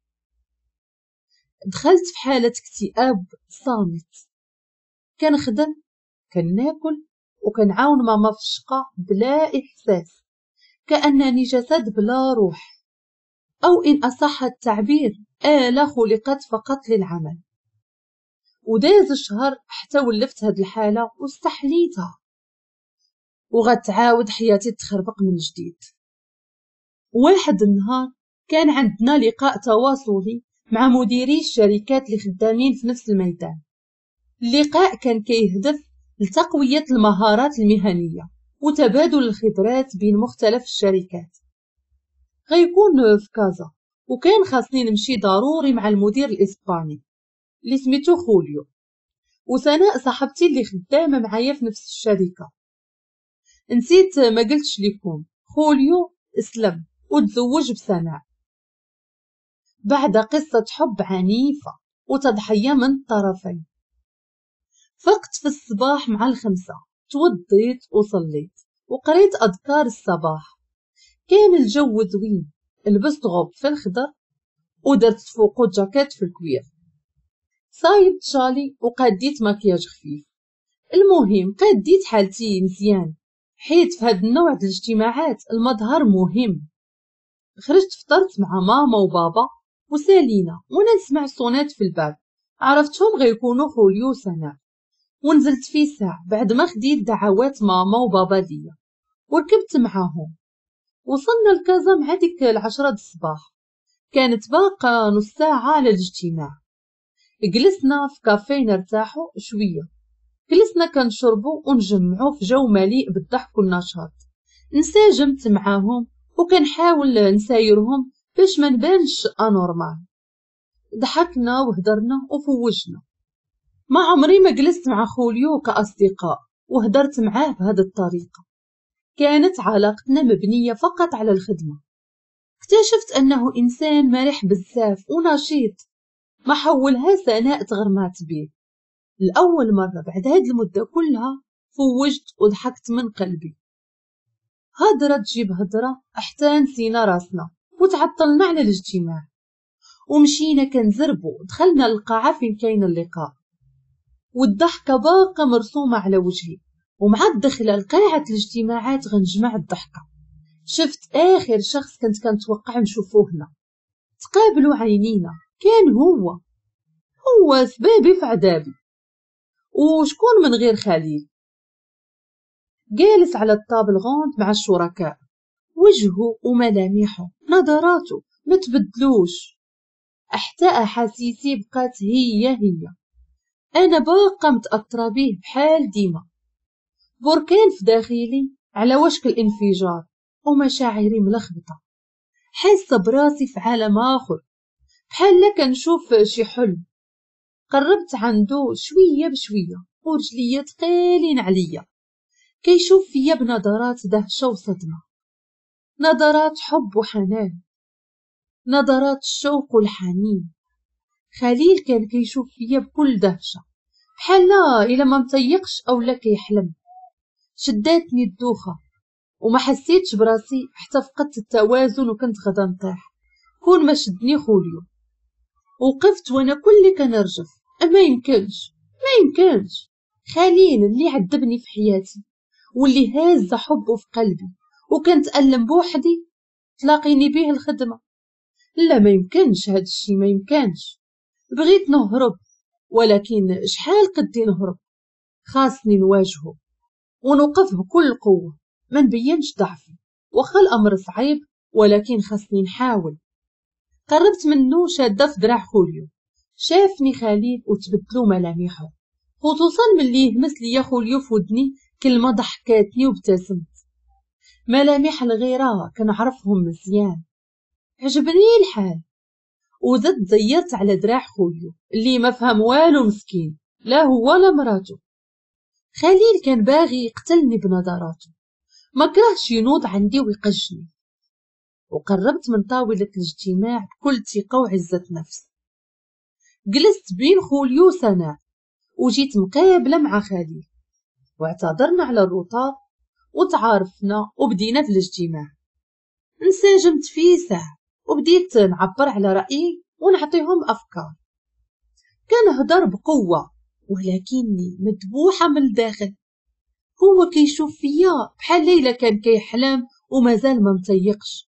دخلت في حالة اكتئاب صامت، كنخدم كناكل وكنعاون ماما في الشقة بلا إحساس، كأنني جسد بلا روح، أو إن أصح التعبير آلة خلقت فقط للعمل. وداز شهر حتى ولفت هاد الحالة واستحليتها، وغتعاود حياتي تخربق من جديد. واحد النهار كان عندنا لقاء تواصلي مع مديري الشركات اللي خدامين في نفس الميدان. اللقاء كان كيهدف لتقوية المهارات المهنية وتبادل الخبرات بين مختلف الشركات. غيكون في كازا، وكان خاصني نمشي ضروري مع المدير الإسباني اللي سميتو خوليو وسناء صاحبتي اللي خدامة معايا في نفس الشركة. نسيت ما قلتش لكم، خوليو اسلم وتزوج بسناء بعد قصة حب عنيفة وتضحية من الطرفين. فقت في الصباح مع الخمسة، توضيت وصليت وقريت أذكار الصباح. كان الجو زوين، لبست غوب في الخضر ودرت فوقو جاكيت في الكوير، صايبت شالي وقديت مكياج خفيف. المهم قديت حالتي مزيان، حيت في هاد النوع د الاجتماعات المظهر مهم. خرجت فطرت مع ماما وبابا وسالينا وانا نسمع الصونات في الباب، عرفتهم غيكونوا خوليو وسناء، ونزلت في ساعة بعد ما خديت دعوات ماما وبابا ليا وركبت معاهم. وصلنا لكازا مع ديك العشرة د الصباح. كانت باقة نص ساعة على الاجتماع. جلسنا في كافيه نرتاحوا شوية، جلسنا كنشربوا ونجمعوا في جو مليء بالضحك والنشاط. انسجمت معاهم وكنحاول نسايرهم باش ما نبانش انورمال. ضحكنا وهدرنا وفوجنا. ما عمري ما جلست مع خوليو كأصدقاء وهدرت معاه بهذه الطريقة. كانت علاقتنا مبنية فقط على الخدمة. اكتشفت أنه إنسان مرح بزاف ونشيط، ما حولها سناء تغرمات بيه. لأول مرة بعد هاد المدة كلها فوجت وضحكت من قلبي. هدرة تجيب هدرة حتى نسينا راسنا وتعطلنا على الاجتماع، ومشينا كنزربو. دخلنا القاعة فين كاين اللقاء، والضحكة باقة مرسومة على وجهي. ومع الدخلة لقاعة الاجتماعات غنجمع الضحكة. شفت آخر شخص كنت كنتوقع نشوفه هنا. تقابلوا عينينا، كان هو هو سبابي في عذابي. وشكون من غير خليل؟ جالس على الطابل غونت مع الشركاء، وجهه وملامحه نظراته ما تبدلوش، حتى أحاسيسي بقات هي هي. أنا باقا متأثرة بيه بحال ديما، بركان في داخلي على وشك الانفجار، ومشاعري ملخبطة، حاسة براسي في عالم آخر، بحال لا كنشوف شي حلم. قربت عنده شوية بشوية ورجليا تقيلين عليا، كيشوف فيا بنظرات دهشة وصدمة، نظرات حب وحنان، نظرات الشوق والحنين. خليل كان كيشوف فيا بكل دهشة، بحال لا إلا ما متيقش أو لا كيحلم. شداتني الدوخة وما حسيتش براسي، حتى فقدت التوازن وكنت غدا نطيح كون ما شدني خوليو. وقفت وانا كلي كنرجف، ما يمكنش ما يمكنش خليل اللي عذبني في حياتي واللي هاز حبه في قلبي وكنتألم بوحدي تلاقيني بيه الخدمة. لا ما يمكنش هاد الشي، ما يمكنش. بغيت نهرب، ولكن شحال قدي نهرب؟ خاصني نواجهه ونوقف بكل قوة، ما نبينش ضعفي. واخا الأمر صعيب ولكن خاصني نحاول. قربت منه شادة في دراع خوليو. شافني خليل وتبدلو ملامحه، خصوصا ملي يهمس ليا خوليو في ودني كلمة ضحكاتني وابتسمت. ملامح الغيرة كنعرفهم مزيان. عجبني الحال وزدت زيرت على دراع خوليو اللي ما فهم والو مسكين، لا هو لا مراته. خليل كان باغي يقتلني بنظراته، ما كرهش ينوض عندي ويقجني. وقربت من طاولة الاجتماع بكل ثقة وعزة نفس. جلست بين خوليو وسناء وجيت مقابلة مع خليل، واعتذرنا على الرطاب وتعارفنا وبدينا في الاجتماع. انسجمت فيه ساعة وبديت نعبر على رأيي ونعطيهم أفكار. كان هدر بقوة ولكني مدبوحة من الداخل. هو كيشوف فيا بحال ليلة كان كيحلم ومازال ما متيقش،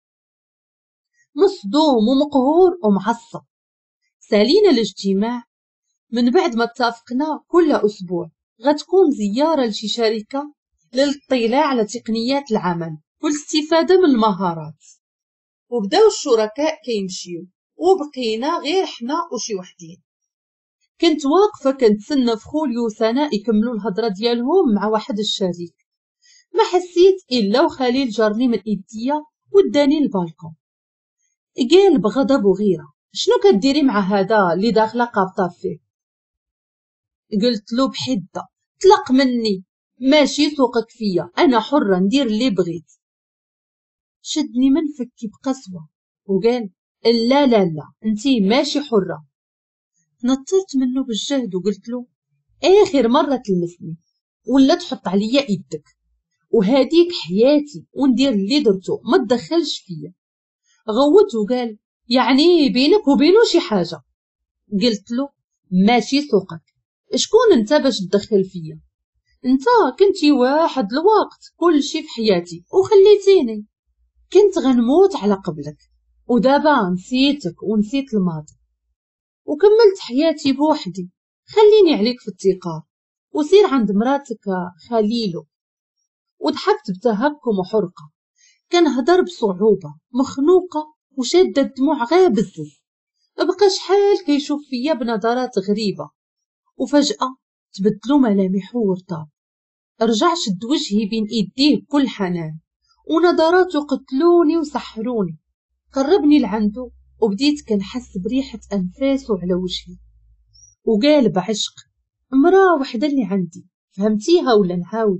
مصدوم ومقهور ومعصب. سالينا الاجتماع. من بعد ما اتفقنا كل أسبوع غتكون زيارة لشي شركة للاطلاع على تقنيات العمل والاستفادة من المهارات. وبداو الشركاء كيمشيو وبقينا غير حنا وشي وحدين. كنت واقفة كنتسنى في خوليو وسناء يكملوا الهضرة ديالهم مع واحد الشريك. ما حسيت إلا وخليل جرني من إيديا وداني البالكون. قال بغضب وغيرة: شنو كديري مع هذا اللي داخله قابطه فيه؟ قلت له بحده: طلق مني، ماشي سوقك فيا، انا حره ندير اللي بغيت. شدني من فكي بقسوه وقال: لا لا لا انتي ماشي حره. نطرت منه بالجهد وقلت له: اخر مره تلمسني ولا تحط عليا يدك، وهاديك حياتي وندير اللي درتو، ما تدخلش فيا. غوت وقال: يعني بينك وبينه شي حاجه. قلت له: ماشي سوقك، شكون انت باش تدخل فيا؟ انت كنتي واحد الوقت كل شي في حياتي وخليتيني، كنت غنموت على قبلك، ودابا نسيتك ونسيت الماضي وكملت حياتي بوحدي. خليني عليك في الثقة وسير عند مراتك خليلو. وضحكت بتهكم وحرقة، كان هدر بصعوبة، مخنوقة وشادة الدموع غير بزز. بقى شحال كيشوف فيا بنظرات غريبة، وفجأة تبدلو ملامحو ورطاب. رجع شد وجهي بين ايديه بكل حنان، ونظراته قتلوني وسحروني. قربني لعندو وبديت كنحس بريحة أنفاسو على وجهي، وقال بعشق: مرا وحدة اللي عندي، فهمتيها ولا نعاود؟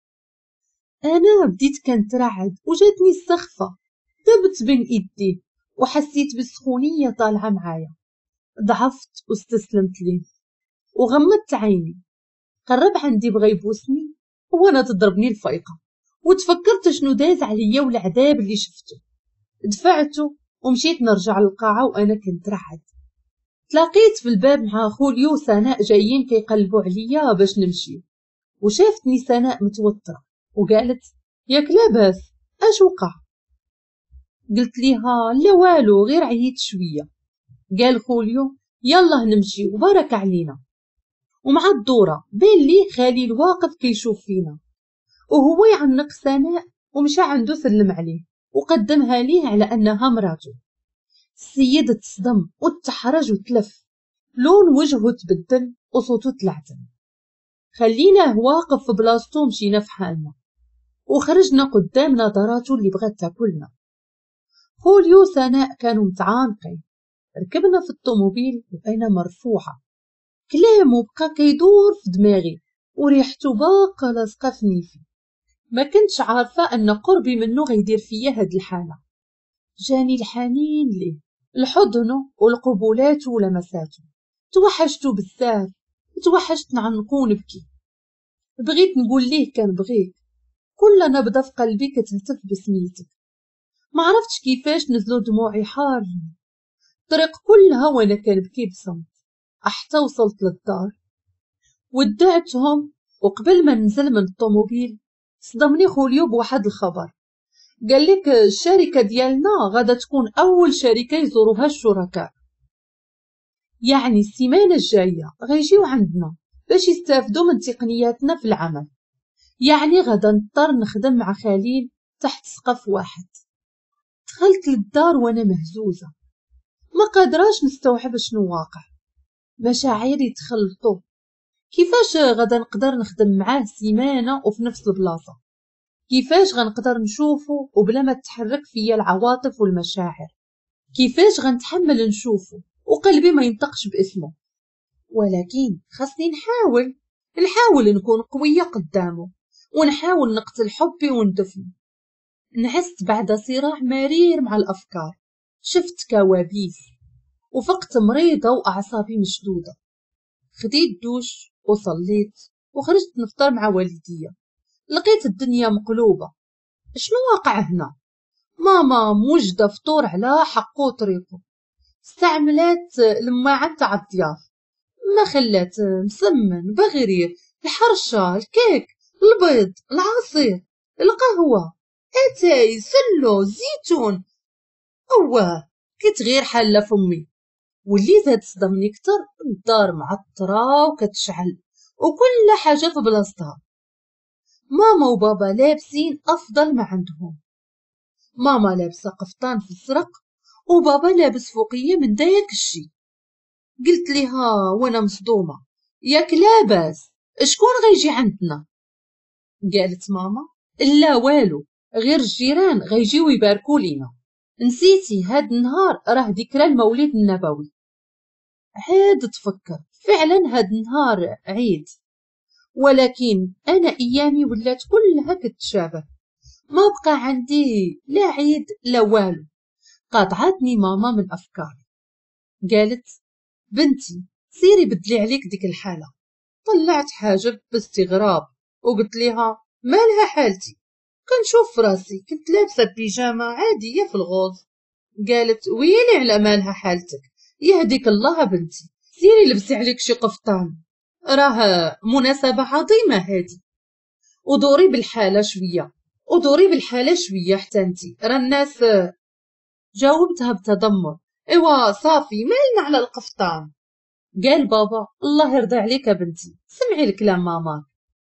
أنا بديت كنترعد وجاتني السخفة، دبت بين ايديه وحسيت بالسخونية طالعة معايا. ضعفت واستسلمت ليه وغمضت عيني. قرب عندي بغا يبوسني وانا تضربني الفايقة، وتفكرت شنو داز عليا والعذاب اللي شفته. دفعته ومشيت نرجع للقاعة وانا كنت رعد. تلاقيت في الباب مع خوليو وسناء جايين كيقلبوا عليا باش نمشي، وشافتني سناء متوترة وقالت: ياك لاباس؟ اش وقع؟ قلت ليها: لا والو، غير عييت شوية. قال خوليو: يلا نمشي وبارك علينا. ومع الدورة بين لي خالي الواقف كيشوف فينا، وهو يعنق سناء ومشى عنده سلم عليه وقدمها ليه على أنها مراته. السيد تصدم وتحرج وتلف، لون وجهه تبدل وصوته تلعتم. خليناه واقف في بلاصتو، مشينا في حالنا وخرجنا قدام نظراته اللي بغات تاكلنا. خوليو سناء كانوا متعانقين. ركبنا في الطوموبيل وأنا مرفوعة، كلامه بقى كيدور في دماغي وريحته باقة لاصقة في نيفي. ما كنتش عارفة أن قربي منه غيدير فيا هاد الحالة. جاني الحنين ليه، لحضنه والقبولات ولمساته. توحشته بزاف، توحشت نعنقو ونبكي. بغيت نقول ليه كان بغيك، كل نبضة في قلبي كتهتف بسميتك. ما عرفتش كيفاش نزلوا دموعي حارين الطريق كلها وانا كنبكي بصمت، حتى وصلت للدار ودعتهم. وقبل ما ننزل من الطوموبيل صدمني خوليو بواحد الخبر. قال لك الشركة ديالنا غادا تكون أول شركة يزوروها الشركاء، يعني السيمانة الجاية غيجيو عندنا باش يستافدوا من تقنياتنا في العمل. يعني غادا نضطر نخدم مع خليل تحت سقف واحد. دخلت للدار وانا مهزوزة، ما قادراش نستوعب شنو واقع. مشاعري تخلطوا، كيفاش غادا نقدر نخدم معاه سيمانة وفي نفس البلاصة؟ كيفاش غنقدر نشوفه وبلا ما تحرك فيا العواطف والمشاعر؟ كيفاش غنتحمل نشوفه وقلبي ما ينطقش باسمه؟ ولكن خاصني نحاول نحاول نكون قوية قدامه، ونحاول نقتل حبي وندفن. نحست بعد صراع مرير مع الأفكار، شفت كوابيس وفقت مريضة وأعصابي مشدودة. خديت دوش وصليت وخرجت نفطر مع والديا. لقيت الدنيا مقلوبة. شنو واقع هنا؟ ماما موجدة فطور على حقو طريقه، استعملت الماعن تاع الضياف، ما خلات مسمن بغرير، الحرشة، الكيك، البيض، العصير، القهوة، اتاي، سلو، زيتون. اواه كتغير حالة فمي. واللي زاد صدمني كتر، الدار معطرة وكتشعل وكل حاجة في بلاصتها. ماما وبابا لابسين أفضل ما عندهم. ماما لابسة قفطان في الزرق وبابا لابس فوقية من دايك الشي. قلت ليها وانا مصدومة: ياك لاباس؟ شكون غيجي عندنا؟ قالت ماما: لا والو، غير الجيران غيجيو يباركوا لينا. نسيتي هاد النهار راه ذكرى المولد النبوي. عاد تفكر فعلا هاد النهار عيد، ولكن أنا أيامي ولات كلها كتشابه. ما بقى عندي لا عيد لا والو. قاطعتني ماما من أفكاري، قالت: بنتي سيري بدلي عليك ديك الحالة. طلعت حاجب باستغراب وقلت ليها: مالها حالتي؟ كنشوف راسي كنت لابسة بيجامة عادية في الغوص. قالت: ويلي على مالها حالتك، يهديك الله بنتي، سيري لبسي عليك شي قفطان، راه مناسبة عظيمة هادي، ودوري بالحالة شوية ودوري بالحالة شوية حتى انتي، راه الناس. جاوبتها بتذمر: ايوا صافي مالنا على القفطان. قال بابا: الله يرضي عليك يا بنتي، سمعي الكلام ماما.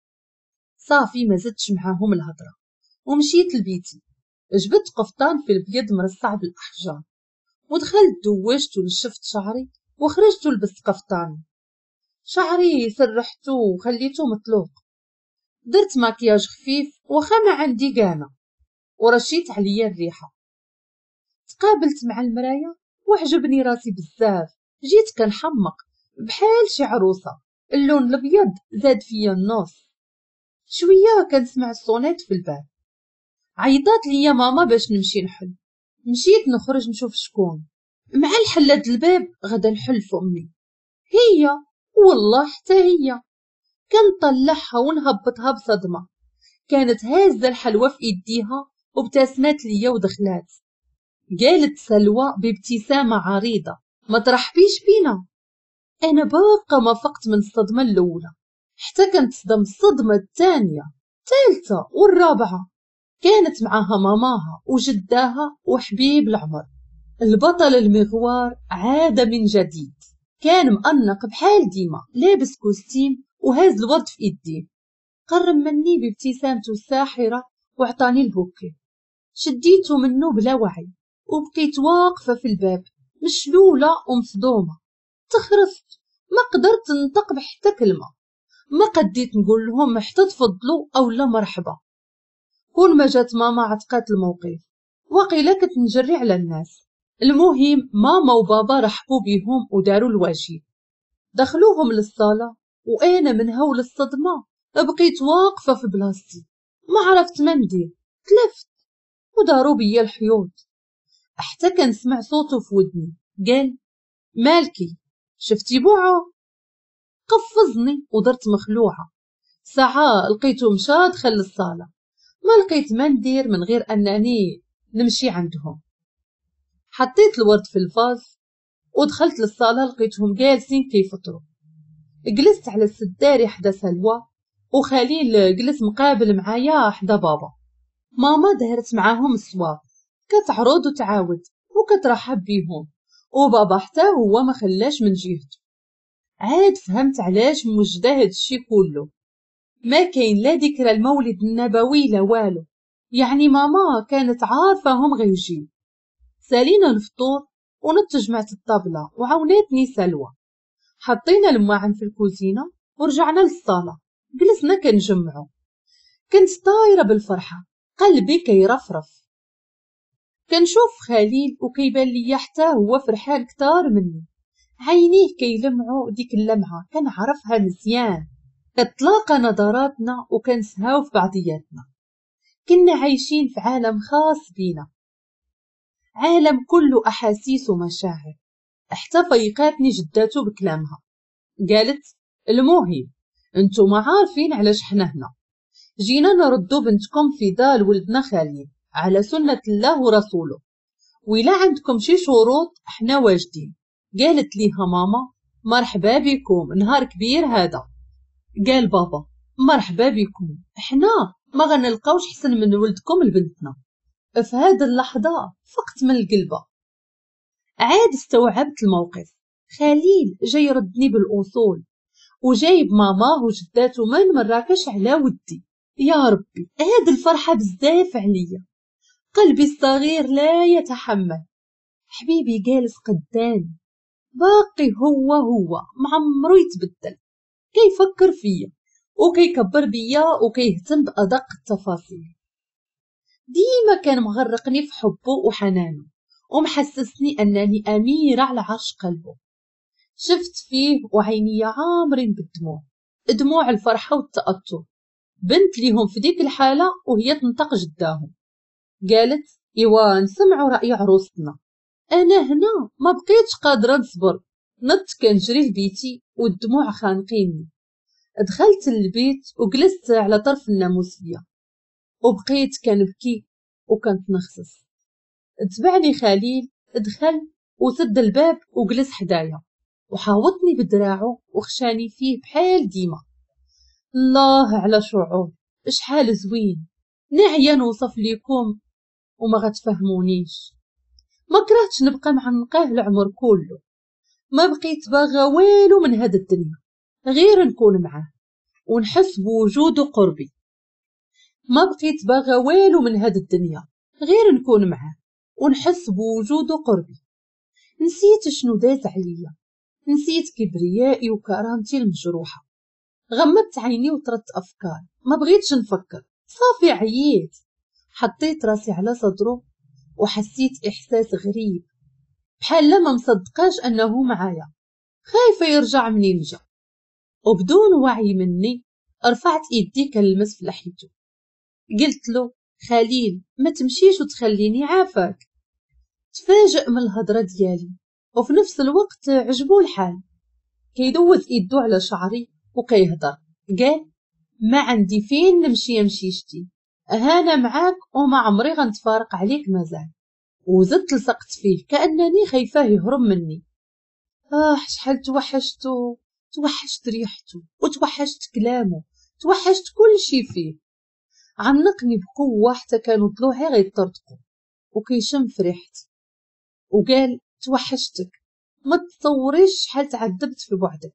صافي ما زدتش معاهم الهضرة ومشيت لبيتي. جبت قفطان في البيض مرصع بالأحجار ودخلت دوشت ونشفت شعري وخرجت ولبست قفطاني. شعري سرحته وخليته مطلوق، درت مكياج خفيف وخا ما عندي قانا، ورشيت عليا الريحة. تقابلت مع المراية وعجبني راسي بزاف، جيت كنحمق بحال شي عروسة، اللون الابيض زاد فيا النص. شوية كنسمع الصونيت في الباب، عيطات ليا ماما باش نمشي نحل. مشيت نخرج نشوف شكون، مع الحلة الباب غدا نحل في امي. هي والله حتى هي، كنطلعها ونهبطها بصدمة. كانت هازة الحلوى في ايديها وابتسمات ليا ودخلات. قالت سلوى بابتسامة عريضة: ما ترحبيش بينا. انا باقا ما فقت من الصدمة الاولى، حتى كنتصدم الصدمة الثانية الثالثة والرابعة. كانت معاها ماماها وجداها وحبيب العمر. البطل المغوار عاد من جديد، كان مأنق بحال ديما، لابس كوستيم وهاز الورد في ايديه. قرب مني بابتسامته الساحرة وعطاني البوكي. شديته منه بلا وعي وبقيت واقفة في الباب مشلولة ومصدومة. تخرفت، ما قدرت ننطق بحتى كلمة، ما قديت نقول لهم حتى تفضلوا أو لا مرحبا. كون ما جات ماما عتقات الموقف، وقيلا كنت نجري على الناس. المهم ماما وبابا رحبوا بيهم وداروا الواجب، دخلوهم للصالة، وأنا من هول الصدمة بقيت واقفة في بلاصتي، ما عرفت ما ندير. تلفت وداروا بيا الحيوط، حتى كان سمع صوته في ودني. قال: مالكي شفتي بوعو؟ قفزني ودرت مخلوعة. ساعة لقيته مشى دخل الصالة، ما لقيت ما ندير من غير أنني نمشي عندهم. حطيت الورد في الفاز ودخلت للصالة، لقيتهم جالسين كيفطروا. جلست على السداري حدا سلوى، وخليل جلس مقابل معايا حدا بابا. ماما دهرت معاهم السواق، كتعرض وتعاود وكترحب بيهم، وبابا حتى هو ما خلاش من جهته. عاد فهمت علاش موجده هاد الشي كله، ما كاين لا ذكرى المولد النبوي لا والو، يعني ماما كانت عارفه هم غيجيو. سالينا الفطور ونتجمعت الطابله وعاونتني سلوى. حطينا الماعن في الكوزينه ورجعنا للصاله، جلسنا كنجمعو. كنت طايره بالفرحه، قلبي كيرفرف. كنشوف خليل وكيبان ليا حتى هو فرحان كتار مني، عينيه كيلمعوا ديك اللمعه كنعرفها مزيان. كتلاقى نظراتنا وكنسهاو في بعضياتنا. كنا عايشين في عالم خاص بينا، عالم كله احاسيس ومشاعر. حتى فيقاتني جداتو بكلامها، قالت: المهم انتو ما عارفين علاش حنا هنا، جينا نردو بنتكم في دار ولدنا خليل على سنة الله ورسوله، وإلا عندكم شي شروط احنا واجدين. قالت ليها ماما: مرحبا بكم، نهار كبير هذا. قال بابا: مرحبا بكم، احنا ما غنلقاوش حسن من ولدكم لبنتنا. في هذه اللحظة فقت من القلبة، عاد استوعبت الموقف. خليل جاي يردني بالأصول، وجايب ماماه وجداته من مراكش على ودي. يا ربي، هاد الفرحة بزاف عليا، قلبي الصغير لا يتحمل. حبيبي جالس قدامي، باقي هو هو معمرو يتبدل، كيفكر فيا وكيكبر بيا وكيهتم بأدق التفاصيل. ديما كان مغرقني في حبه وحنانه، ومحسسني أنني أميرة على عرش قلبه. شفت فيه وعيني عامرين بالدموع، دموع الفرحة والتأثر. بنت ليهم في ديك الحالة وهي تنطق جداهم، قالت: إيوا نسمعوا رأي عروستنا. أنا هنا ما بقيتش قادرة نصبر، نط كنجري لبيتي والدموع خانقيني. دخلت للبيت وجلست على طرف الناموسية وبقيت كنبكي وكنتنخسس. تبعني خليل، دخل وسد الباب وجلس حدايا وحاوطني بدراعه وخشاني فيه بحال ديما. الله على شعور، شحال زوين، نعيا نوصف ليكم وما غتفهمونيش. ما كرهتش نبقى معنقاه العمر كله، ما بقيت باغا والو من هاد الدنيا غير نكون معاه ونحس بوجوده قربي. ما بقيت باغا والو من هاد الدنيا غير نكون معاه ونحس بوجوده قربي. نسيت شنو داز عليا، نسيت كبريائي وكرامتي المجروحة. غمضت عيني وطردت أفكار، ما بغيتش نفكر، صافي عييت. حطيت راسي على صدره وحسيت إحساس غريب، بحال ما مصدقاش أنه معايا، خايفة يرجع منين جا. وبدون وعي مني رفعت إيدي كنلمس في لحيته، قلت له خليل ما تمشيش وتخليني عافاك. تفاجأ من الهضرة ديالي وفي نفس الوقت عجبو الحال، كيدوز إيدو على شعري وكيهضر. قال ما عندي فين نمشي مشيشتي، أنا معاك وما عمري غنتفارق عليك مازال. وزدت لصقت فيه كأنني خايفاه يهرب مني. آه شحال توحشتو، توحشت ريحتو وتوحشت كلامو، توحشت كل شي فيه. عنقني بقوة حتى كانوا ضلوعي غيطرطقوا وكيشم في ريحتي، وقال توحشتك، ما تصوريش شحال تعذبت في بعدك.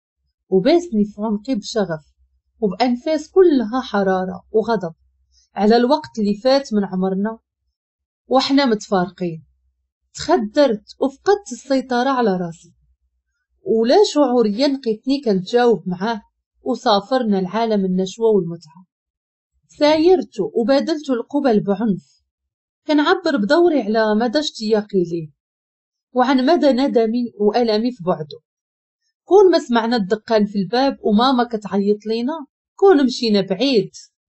وباسني في عنقي بشغف وبأنفاس كلها حرارة وغضب على الوقت اللي فات من عمرنا وإحنا متفارقين. تخدرت وفقدت السيطرة على راسي، ولا شعوريا لقيتني كنتجاوب معاه، وسافرنا لعالم النشوة والمتعة. سايرته وبادلته القبل بعنف، كنعبر بدوري على مدى اشتياقي ليه وعن مدى ندمي وألمي في بعده. كون ما سمعنا الدقان في الباب وماما كتعيط لينا، كون مشينا بعيد.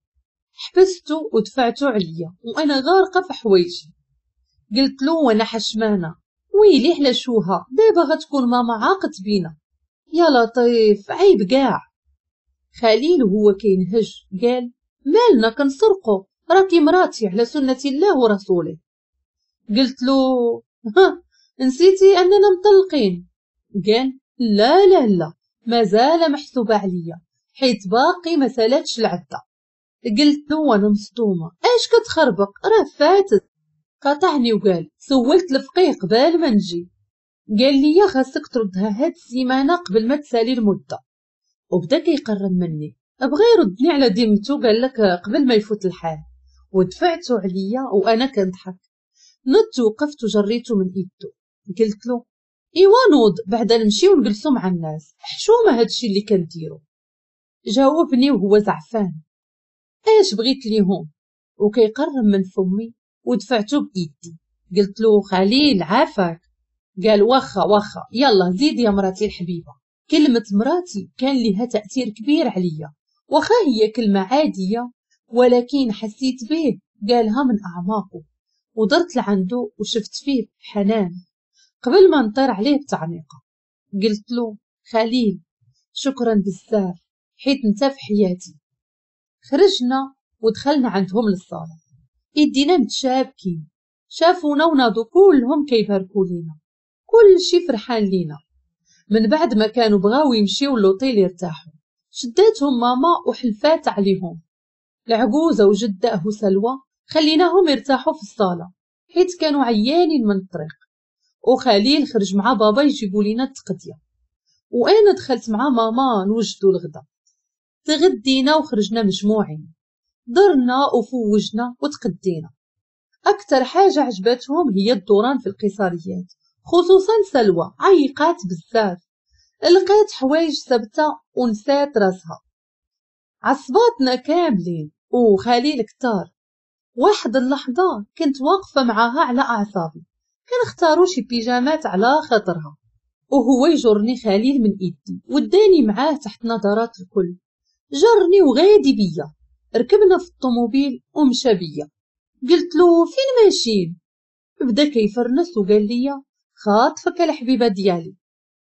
حبستو ودفعتو عليا وأنا غارقة في حوايجي. قلت له وانا حشمانة ويلي على شوها، دابا غتكون ماما عاقت بينا. يا لطيف عيب قاع. خليل هو كينهج قال مالنا كنسرقو، راكي مراتي على سنة الله ورسوله. قلت له ها نسيتي أننا مطلقين؟ قال لا لا لا مازال محسوبة عليا حيت باقي ما سالاتش العدة. قلت له وانا مصدومة اش كتخربق راه فاتت. قاطعني وقال سولت الفقيه قبال ما نجي، قال لي خاصك تردها هاد السيمانة قبل ما تسالي المدة. وبدا كيقرب مني بغا يردني على ديمتو، قال لك قبل ما يفوت الحال. ودفعته عليا وانا كنضحك، نضت وقفت وجريته من ايدو. قلت له ايوا نوض بعدا نمشي ونجلسو مع الناس، حشومه هادشي اللي كنديرو. جاوبني وهو زعفان ايش بغيت ليهم، وكيقرب من فمي ودفعته بايدي. قلت له خليل عافاك. قال واخا واخا يلا زيد يا مراتي الحبيبه. كلمه مراتي كان لها تاثير كبير عليا، واخا هي كلمه عاديه ولكن حسيت به قالها من اعماقه. ودرت لعنده وشفت فيه حنان قبل ما نطير عليه بتعنيقه. قلت له خليل شكرا بزاف حيت انت في حياتي. خرجنا ودخلنا عندهم للصالة، يدينا متشابكين، شافونا وناضوا كلهم كيباركوا لينا، كل شي فرحان لينا. من بعد ما كانوا بغاو يمشيو لوطيل يرتاحوا، شداتهم ماما وحلفات عليهم. العجوزة وجداه وسلوى خليناهم يرتاحوا في الصالة حيت كانوا عيانين من الطريق. وخليل خرج مع بابا يجيبوا لينا التقدية، وانا دخلت مع ماما نوجدوا الغدا. تغدينا وخرجنا مجموعين، درنا وفوجنا وتقدينا. أكثر حاجة عجبتهم هي الدوران في القيصريات، خصوصا سلوى عيقات بزاف، لقيت حوايج ثابتة ونسات راسها. عصباتنا كاملين وخليل كتار. واحد اللحظة كنت واقفة معاها على أعصابي، كنختاروا شي بيجامات على خاطرها، وهو يجرني خليل من إيدي وداني معاه تحت نظرات الكل. جرني وغادي بيا، ركبنا في الطوموبيل ومشى بيا. قلت له فين ماشيين؟ بدا كيفرنس وقال لي خاطفك الحبيبه ديالي.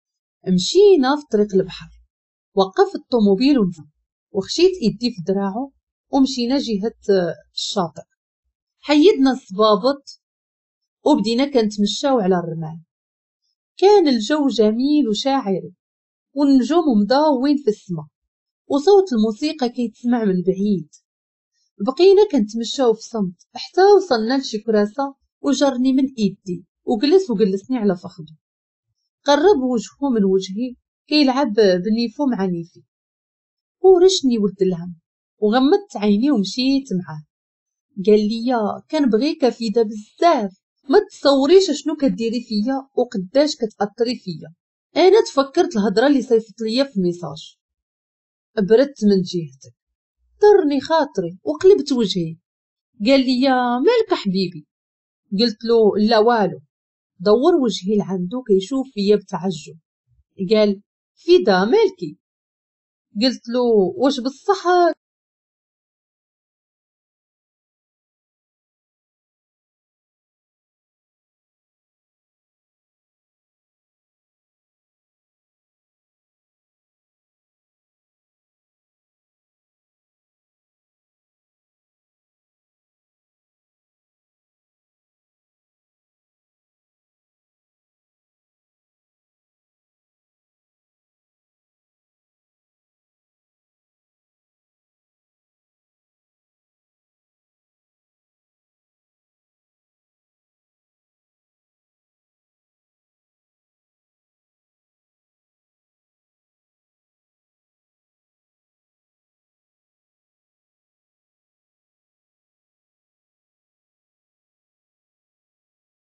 مشينا في طريق البحر، وقف الطوموبيل ونزل وخشيت ايدي في دراعه ومشينا جهه الشاطئ. حيدنا الصبابط وبدينا كنتمشاو على الرمال. كان الجو جميل وشاعري والنجوم مضاوين في السماء وصوت الموسيقى كيتسمع من بعيد. بقينا كنتمشاو في صمت حتى وصلنا لشي كراسة وجرني من ايدي وجلس وجلسني على فخذه. قرب وجهه من وجهي كيلعب بنيفو مع نيفي، ورشني ولد الهم وغمضت عيني ومشيت معاه. قال لي كنبغيك فيدا بزاف ما تصوريش شنو كديري فيا وقداش كتأثري فيا. انا تفكرت الهضره اللي صيفط ليا في ميساج، بردت من جهتك، طرني خاطري وقلبت وجهي. قال لي مالك حبيبي؟ قلت له لا والو. دور وجهي لعندو كيشوف فيا بتعجب. قال فدا مالكي؟ قلت له واش بصح